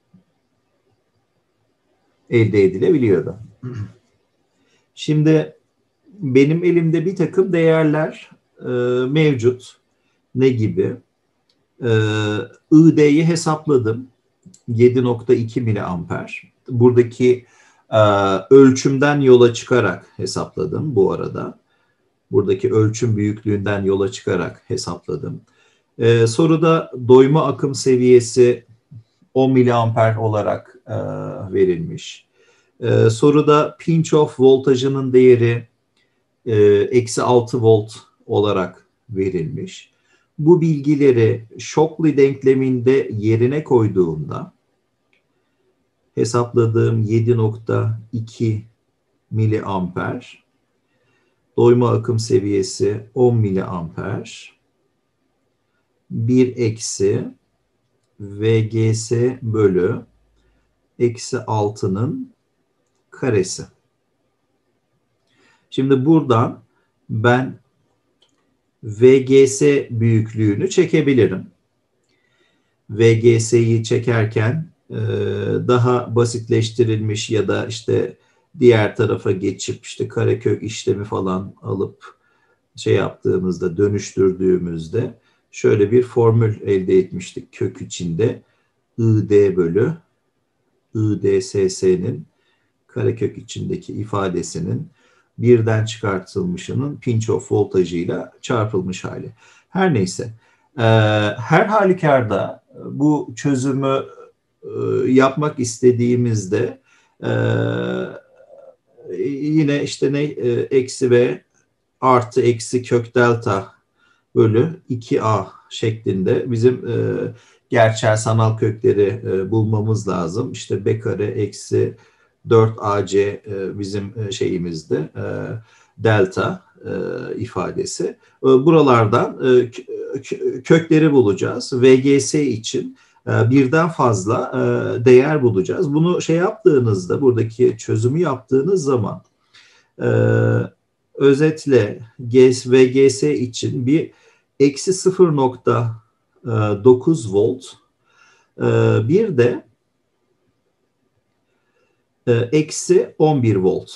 elde edilebiliyordu. Şimdi benim elimde bir takım değerler e, mevcut. Ne gibi? E, I D'yi hesapladım. yedi nokta iki miliamper. Buradaki e, ölçümden yola çıkarak hesapladım bu arada. Buradaki ölçüm büyüklüğünden yola çıkarak hesapladım. E, soruda doyma akım seviyesi on miliamper olarak e, verilmiş. E, soruda pinch off voltajının değeri e, eksi altı volt olarak verilmiş. Bu bilgileri Shockley denkleminde yerine koyduğumda hesapladığım yedi nokta iki miliamper, doyma akım seviyesi on miliamper, bir eksi V G S bölü eksi altının karesi. Şimdi buradan ben V G S büyüklüğünü çekebilirim. V G S'yi çekerken daha basitleştirilmiş ya da işte diğer tarafa geçip işte karekök işlemi falan alıp şey yaptığımızda, dönüştürdüğümüzde şöyle bir formül elde etmiştik kök içinde. I D bölü I D S S'nin karekök içindeki ifadesinin birden çıkartılmışının pinch off voltajıyla çarpılmış hali. Her neyse. Her halükarda bu çözümü yapmak istediğimizde yine işte ne eksi v artı eksi kök delta bölü iki a şeklinde bizim gerçel sanal kökleri bulmamız lazım. İşte b kare eksi dört a c bizim şeyimizde delta ifadesi. Buralardan kökleri bulacağız. V G S için birden fazla değer bulacağız. Bunu şey yaptığınızda, buradaki çözümü yaptığınız zaman özetle V G S için bir eksi sıfır nokta dokuz volt Bir de eksi on bir volt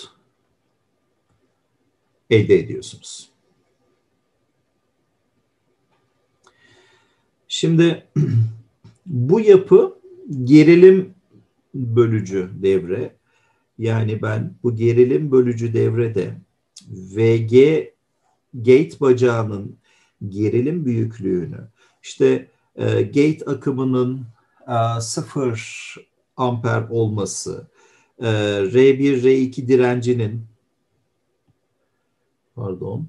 elde ediyorsunuz. Şimdi bu yapı gerilim bölücü devre. Yani ben bu gerilim bölücü devrede V G gate bacağının gerilim büyüklüğünü, işte e, gate akımının e, sıfır amper olması, e, R bir R iki direncinin pardon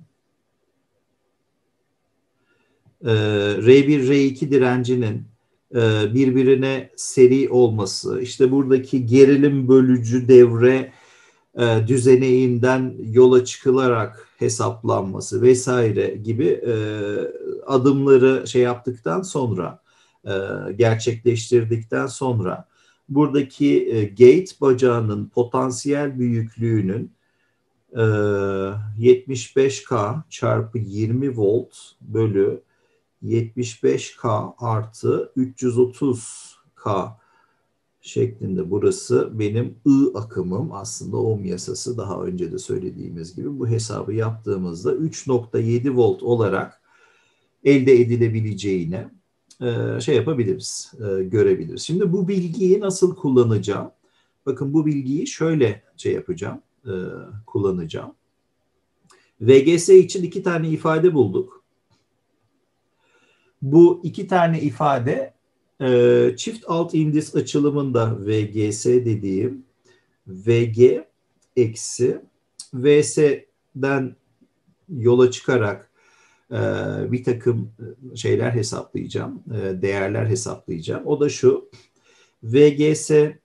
e, R bir R iki direncinin e, birbirine seri olması, işte buradaki gerilim bölücü devre e, düzeneğinden yola çıkılarak hesaplanması vesaire gibi e, adımları şey yaptıktan sonra e, gerçekleştirdikten sonra buradaki e, gate bacağının potansiyel büyüklüğünün e, yetmiş beş K çarpı yirmi volt bölü yetmiş beş K artı üç yüz otuz K şeklinde, burası benim I akımım. Aslında Ohm yasası, daha önce de söylediğimiz gibi bu hesabı yaptığımızda üç nokta yedi volt olarak elde edilebileceğine e, şey yapabiliriz, e, görebiliriz. Şimdi bu bilgiyi nasıl kullanacağım? Bakın, bu bilgiyi şöyle şey yapacağım, e, kullanacağım. V G S için iki tane ifade bulduk. Bu iki tane ifade e, çift alt indis açılımında V G S dediğim V G eksi V S'den yola çıkarak e, bir takım şeyler hesaplayacağım, e, değerler hesaplayacağım. O da şu: V G S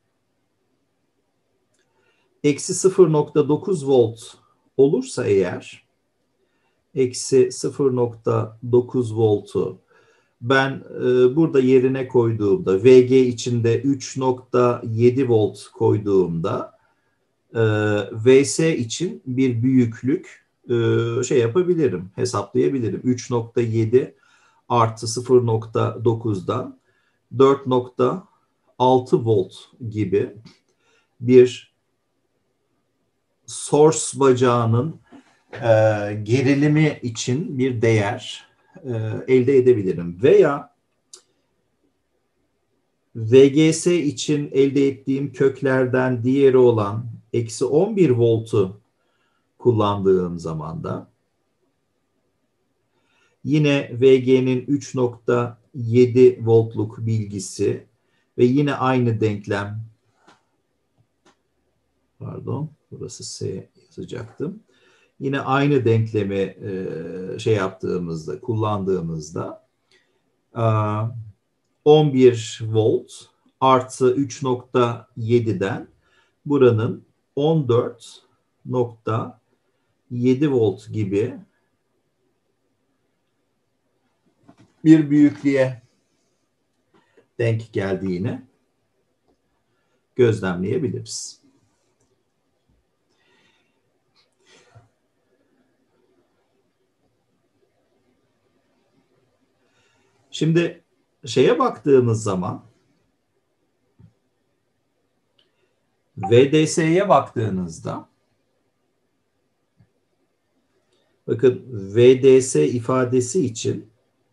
eksi sıfır nokta dokuz volt olursa eğer, eksi sıfır nokta dokuz voltu ben e, burada yerine koyduğumda, V G içinde üç nokta yedi volt koyduğumda e, V S için bir büyüklük e, şey yapabilirim, hesaplayabilirim. üç nokta yedi artı sıfır nokta dokuzdan dört nokta altı volt gibi bir source bacağının e, gerilimi için bir değer e, elde edebilirim. Veya V G S için elde ettiğim köklerden diğeri olan eksi on bir voltu kullandığım zaman da yine V G'nin üç nokta yedi voltluk bilgisi ve yine aynı denklem, pardon burası S yazacaktım. Yine aynı denklemi e, şey yaptığımızda, kullandığımızda on bir volt artı üç nokta yediden buranın on dört nokta yedi volt gibi bir büyüklüğe denk geldiğini gözlemleyebiliriz. Şimdi şeye baktığımız zaman, V D S'ye baktığınızda, bakın V D S ifadesi için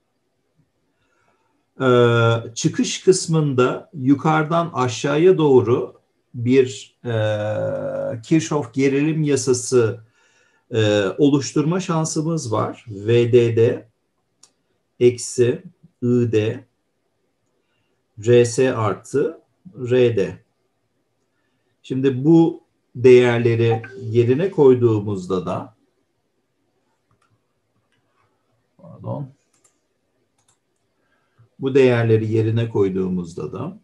çıkış kısmında yukarıdan aşağıya doğru bir e, Kirchhoff gerilim yasası e, oluşturma şansımız var. V D D eksi I D R S artı R D. Şimdi bu değerleri yerine koyduğumuzda da, pardon, bu değerleri yerine koyduğumuzda da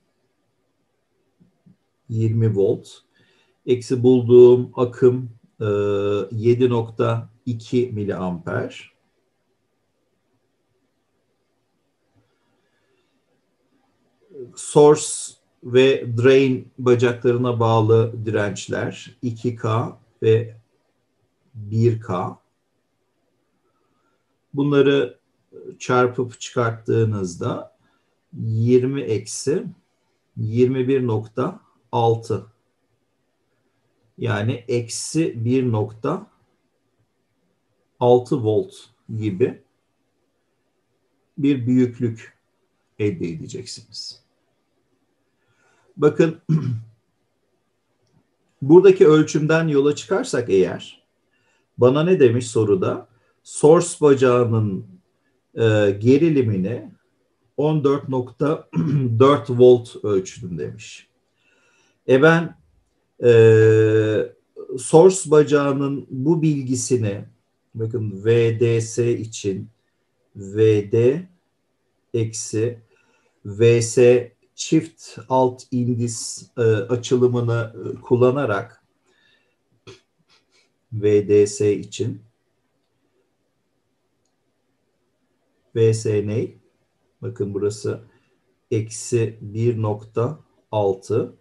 yirmi volt eksi bulduğum akım yedi nokta iki miliamper source ve drain bacaklarına bağlı dirençler iki K ve bir K. Bunları çarpıp çıkarttığınızda yirmi eksi yirmi bir nokta altı. Yani eksi bir nokta altı volt gibi bir büyüklük elde edeceksiniz. Bakın buradaki ölçümden yola çıkarsak eğer, bana ne demiş soruda? Source bacağının e, gerilimini on dört nokta dört volt ölçtüm demiş. E ben e, source bacağının bu bilgisini, bakın V D S için V D eksi V S çift alt indis e, açılımını e, kullanarak V D S için V S ne? Bakın burası eksi bir nokta altı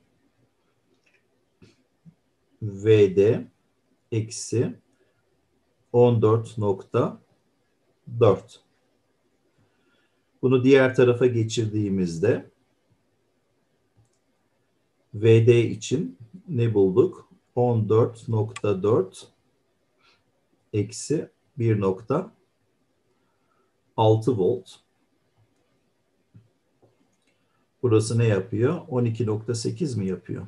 V D eksi on dört nokta dört. Bunu diğer tarafa geçirdiğimizde V D için ne bulduk? on dört nokta dört eksi bir nokta altı volt. Burası ne yapıyor? on iki nokta sekiz mi yapıyor?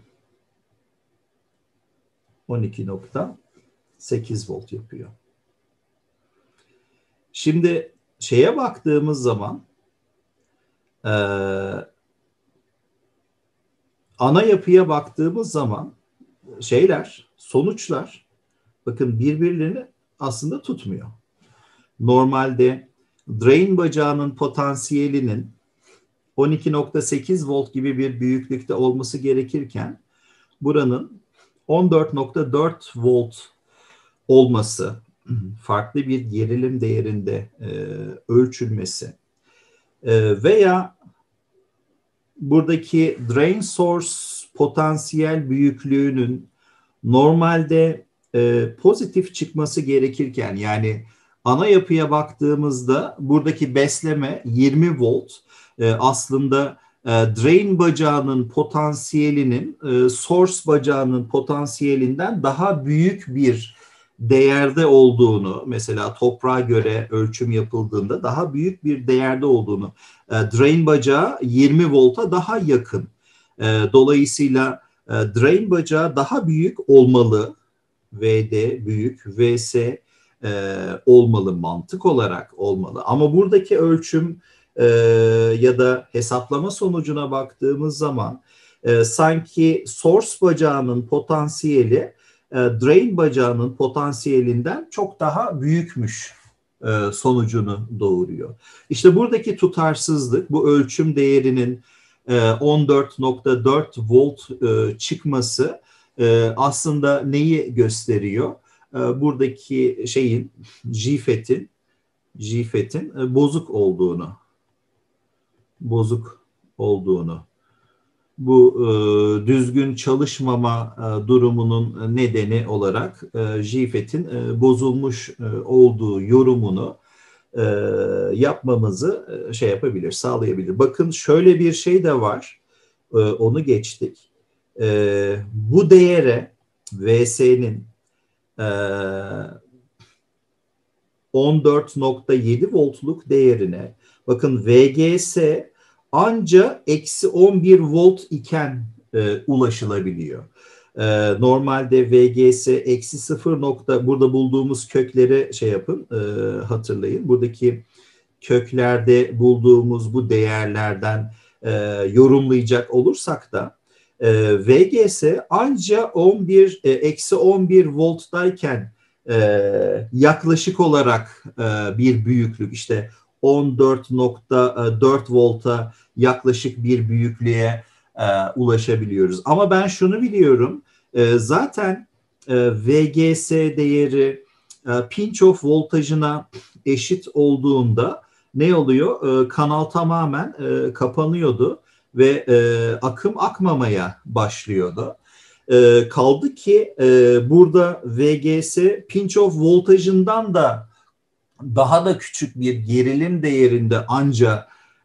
on iki nokta sekiz volt yapıyor. Şimdi şeye baktığımız zaman e, ana yapıya baktığımız zaman şeyler, sonuçlar bakın birbirlerini aslında tutmuyor. Normalde drain bacağının potansiyelinin on iki nokta sekiz volt gibi bir büyüklükte olması gerekirken buranın on dört nokta dört volt olması, farklı bir gerilim değerinde e, ölçülmesi e, veya buradaki drain source potansiyel büyüklüğünün normalde e, pozitif çıkması gerekirken, yani ana yapıya baktığımızda buradaki besleme yirmi volt e, aslında e, drain bacağının potansiyelinin e, source bacağının potansiyelinden daha büyük bir değerde olduğunu, mesela toprağa göre ölçüm yapıldığında daha büyük bir değerde olduğunu, e, drain bacağı yirmi volta daha yakın. E, dolayısıyla e, drain bacağı daha büyük olmalı, V D büyük, V S e, olmalı, mantık olarak olmalı. Ama buradaki ölçüm e, ya da hesaplama sonucuna baktığımız zaman e, sanki source bacağının potansiyeli e, drain bacağının potansiyelinden çok daha büyükmüş e, sonucunu doğuruyor. İşte buradaki tutarsızlık, bu ölçüm değerinin e, on dört nokta dört volt e, çıkması e, aslında neyi gösteriyor? E, buradaki şeyin, G F E T'in G F E T'in e, bozuk olduğunu, bozuk olduğunu. Bu e, düzgün çalışmama e, durumunun nedeni olarak e, G F E T'in e, bozulmuş e, olduğu yorumunu e, yapmamızı e, şey yapabilir, sağlayabilir. Bakın şöyle bir şey de var, e, onu geçtik. E, bu değere V S'nin e, on dört nokta yedi voltluk değerine, bakın V G S anca eksi on bir volt iken e, ulaşılabiliyor. E, normalde V G S eksi sıfır nokta, burada bulduğumuz kökleri şey yapın, e, hatırlayın. Buradaki köklerde bulduğumuz bu değerlerden e, yorumlayacak olursak da e, V G S anca on bir eksi on bir volttayken e, yaklaşık olarak e, bir büyüklük, işte on dört nokta dört volta yaklaşık bir büyüklüğe e, ulaşabiliyoruz. Ama ben şunu biliyorum, e, zaten e, V G S değeri e, pinch off voltajına eşit olduğunda ne oluyor? E, kanal tamamen e, kapanıyordu ve e, akım akmamaya başlıyordu. E, kaldı ki e, burada V G S pinch off voltajından da daha da küçük bir gerilim değerinde anca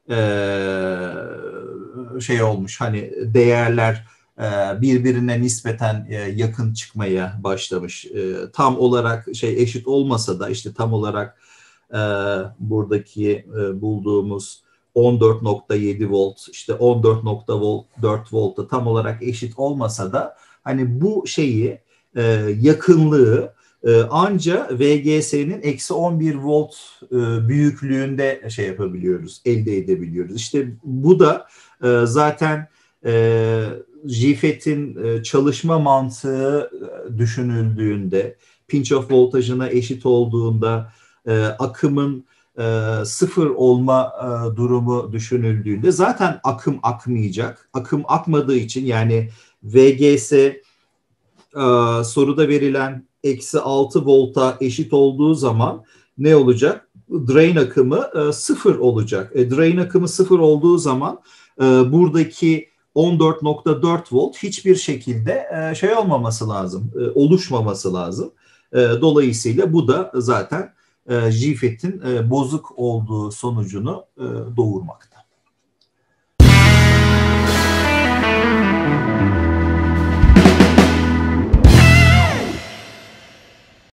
şey olmuş, hani değerler birbirine nispeten yakın çıkmaya başlamış. Tam olarak şey eşit olmasa da işte tam olarak buradaki bulduğumuz on dört nokta yedi volt, işte on dört nokta dört voltta tam olarak eşit olmasa da hani bu şeyi, yakınlığı anca V G S'nin eksi on bir volt büyüklüğünde şey yapabiliyoruz, elde edebiliyoruz. İşte bu da zaten G FET'in çalışma mantığı düşünüldüğünde, pinch off voltajına eşit olduğunda, akımın sıfır olma durumu düşünüldüğünde zaten akım akmayacak. Akım akmadığı için, yani V G S soruda verilen eksi altı volta eşit olduğu zaman ne olacak? Drain akımı sıfır olacak. E, drain akımı sıfır olduğu zaman e, buradaki on dört nokta dört volt hiçbir şekilde e, şey olmaması lazım, e, oluşmaması lazım. E, dolayısıyla bu da zaten e, G FET'in e, bozuk olduğu sonucunu e, doğurmakta.